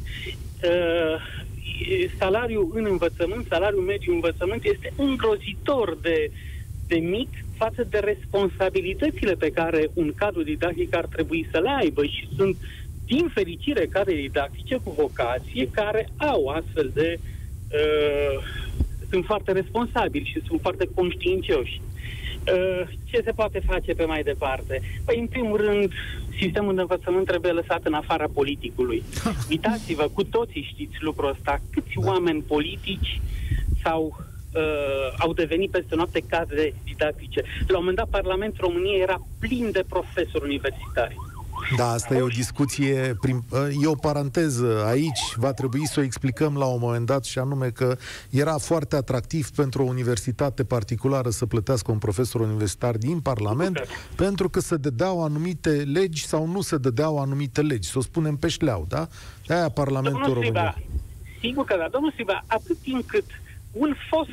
Uh, salariul în învățământ, salariul mediu în învățământ este îngrozitor de, de mic față de responsabilitățile pe care un cadru didactic ar trebui să le aibă și sunt, din fericire, cadre didactice cu vocație care au astfel de uh, sunt foarte responsabili și sunt foarte conștiincioși. Ce se poate face pe mai departe? Păi, în primul rând, sistemul de învățământ trebuie lăsat în afara politicului. Uitați-vă, cu toții știți lucrul ăsta, câți oameni politici sau uh, au devenit peste noapte cadre didactice. La un moment dat, Parlamentul României era plin de profesori universitari. Da, asta e o discuție, prim, e o paranteză aici, va trebui să o explicăm la un moment dat, și anume că era foarte atractiv pentru o universitate particulară să plătească un profesor universitar din Parlament, okay, pentru că se dădeau anumite legi sau nu se dădeau anumite legi, să o spunem pe șleau, da? De-aia Parlamentul României. Sigur că da, domnul Striba, atât timp cât un fost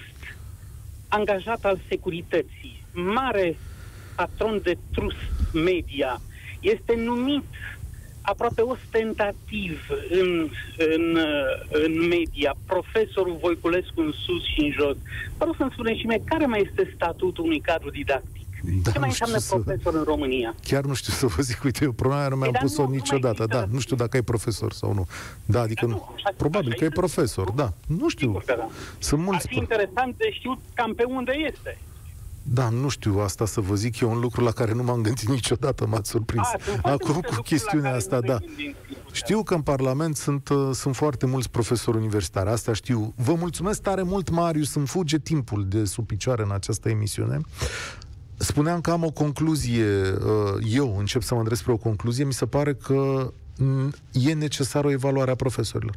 angajat al securității, mare patron de trust media, este numit aproape ostentativ în, în, în media, profesorul Voiculescu în sus și în jos. Vreau să-mi spuneți și mie, care mai este statutul unui cadru didactic? Da, ce mai înseamnă profesor să... în România? Chiar nu știu să vă zic, uite, eu problema nu mi-am pus-o nu, niciodată, nu da, nu știu dacă e profesor sau nu. Da, adică nu, nu. Probabil că e profesor, da. Nu știu. Da. Sunt mulți. Ar fi interesant de știut cam pe unde este. Da, nu știu asta să vă zic, e un lucru la care nu m-am gândit niciodată, m-ați surprins. A, Acum cu chestiunea asta, da. Știu că în Parlament sunt, uh, sunt foarte mulți profesori universitari, asta știu. Vă mulțumesc tare mult, Marius, îmi fuge timpul de sub picioare în această emisiune. Spuneam că am o concluzie, uh, eu încep să mă îndrept spre o concluzie, mi se pare că e necesară o evaluare a profesorilor.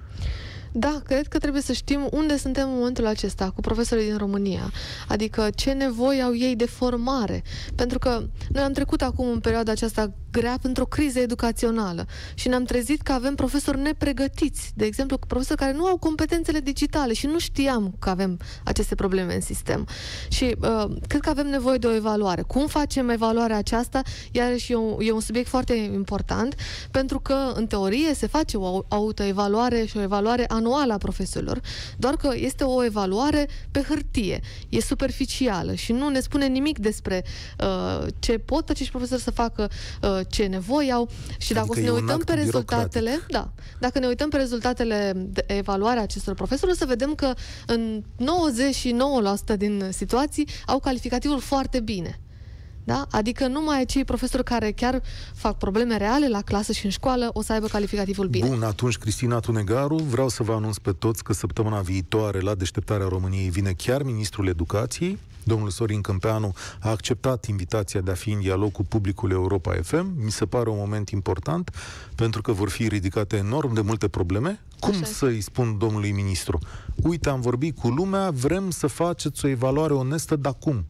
Da, cred că trebuie să știm unde suntem în momentul acesta cu profesorii din România. Adică ce nevoi au ei de formare. Pentru că noi am trecut acum în perioada aceasta grea într-o criză educațională și ne-am trezit că avem profesori nepregătiți. De exemplu, profesori care nu au competențele digitale și nu știam că avem aceste probleme în sistem. Și uh, cred că avem nevoie de o evaluare. Cum facem evaluarea aceasta? Iarăși e un, e un subiect foarte important, pentru că în teorie se face o autoevaluare și o evaluare anuală a profesorilor, doar că este o evaluare pe hârtie. E superficială și nu ne spune nimic despre uh, ce pot acești profesori să facă, uh, ce nevoi au și dacă adică o să ne uităm pe rezultatele, birocratic. Da, dacă ne uităm pe rezultatele de evaluare a acestor profesori, o să vedem că în nouăzeci și nouă la sută din situații au calificativul foarte bine. Da? Adică numai acei profesori care chiar fac probleme reale la clasă și în școală o să aibă calificativul bine. Bun, atunci, Cristina Tunegaru, vreau să vă anunț pe toți că săptămâna viitoare la Deșteptarea României vine chiar ministrul Educației. Domnul Sorin Câmpeanu a acceptat invitația de a fi în dialog cu publicul Europa F M. Mi se pare un moment important, pentru că vor fi ridicate enorm de multe probleme. Cum să-i spun domnului ministru? Uite, am vorbit cu lumea, vrem să faceți o evaluare onestă, dar cum?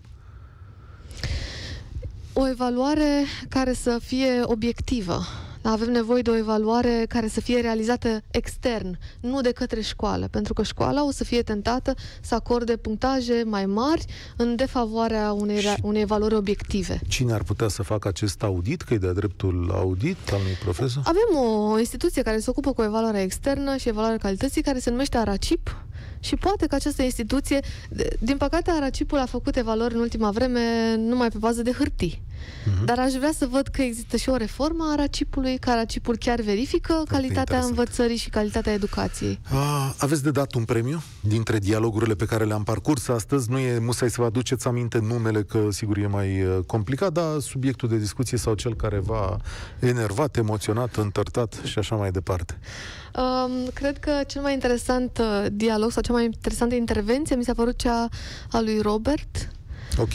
O evaluare care să fie obiectivă. Avem nevoie de o evaluare care să fie realizată extern, nu de către școală, pentru că școala o să fie tentată să acorde punctaje mai mari în defavoarea unei, unei evaluări obiective. Cine ar putea să facă acest audit, că e de-a dreptul audit al unui profesor? Avem o instituție care se ocupă cu evaluarea externă și evaluarea calității, care se numește ARACIP. Și poate că această instituție, din păcate ARACIP-ul a făcut evaluări în ultima vreme numai pe bază de hârtii. Uh-huh. Dar aș vrea să văd că există și o reformă a ARACIP-ului, că ARACIP-ul chiar verifică foarte calitatea interesant. învățării și calitatea educației. A, aveți de dat un premiu dintre dialogurile pe care le-am parcurs astăzi? Nu e musai să vă aduceți aminte numele, că sigur e mai complicat, dar subiectul de discuție sau cel care v-a enervat, emoționat, întărtat și așa mai departe. Um, cred că cel mai interesant uh, dialog sau cea mai interesantă intervenție mi s-a părut cea a lui Robert. Ok.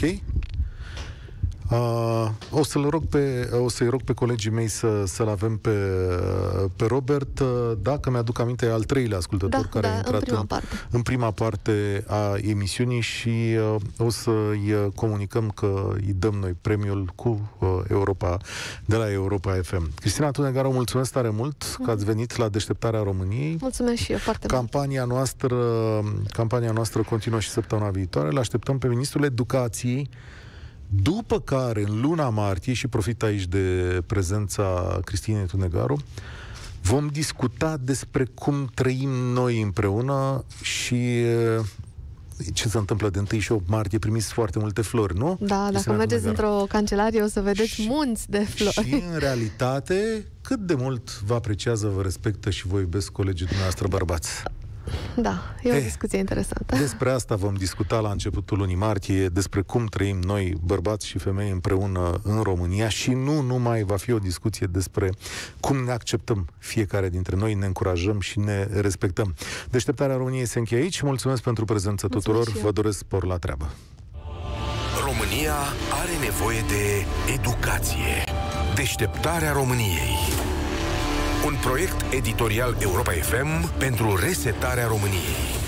Uh, o să-l rog pe, o să-i rog pe colegii mei să, să-l avem pe, pe Robert. Uh, dacă mi-aduc aminte, e al treilea ascultător da, care da, a intrat în prima, în, parte. în prima parte a emisiunii și uh, o să-i comunicăm că îi dăm noi premiul cu uh, Europa, de la Europa F M. Cristina Tunegaru, mulțumesc tare mult mm. că ați venit la Deșteptarea României. Mulțumesc și eu foarte campania mult. Noastră, campania noastră continuă și săptămâna viitoare. L așteptăm pe Ministrul Educației, după care, în luna martie, și profit aici de prezența Cristinei Tunegaru, vom discuta despre cum trăim noi împreună și ce se întâmplă de întâi și opt martie. Primiți foarte multe flori, nu? Da, dacă Cristina mergeți Tunegaru într-o cancelarie o să vedeți și, munți de flori. Și, în realitate, cât de mult vă apreciază, vă respectă și vă iubesc colegii dumneavoastră bărbați. Da, e o eh, discuție interesantă. Despre asta vom discuta la începutul lunii martie, despre cum trăim noi, bărbați și femei, împreună în România și nu numai, va fi o discuție despre cum ne acceptăm fiecare dintre noi, ne încurajăm și ne respectăm. Deșteptarea României se încheie aici. Mulțumesc pentru prezență tuturor. Vă doresc spor la treabă. România are nevoie de educație. Deșteptarea României. Un proiect editorial Europa F M pentru resetarea României.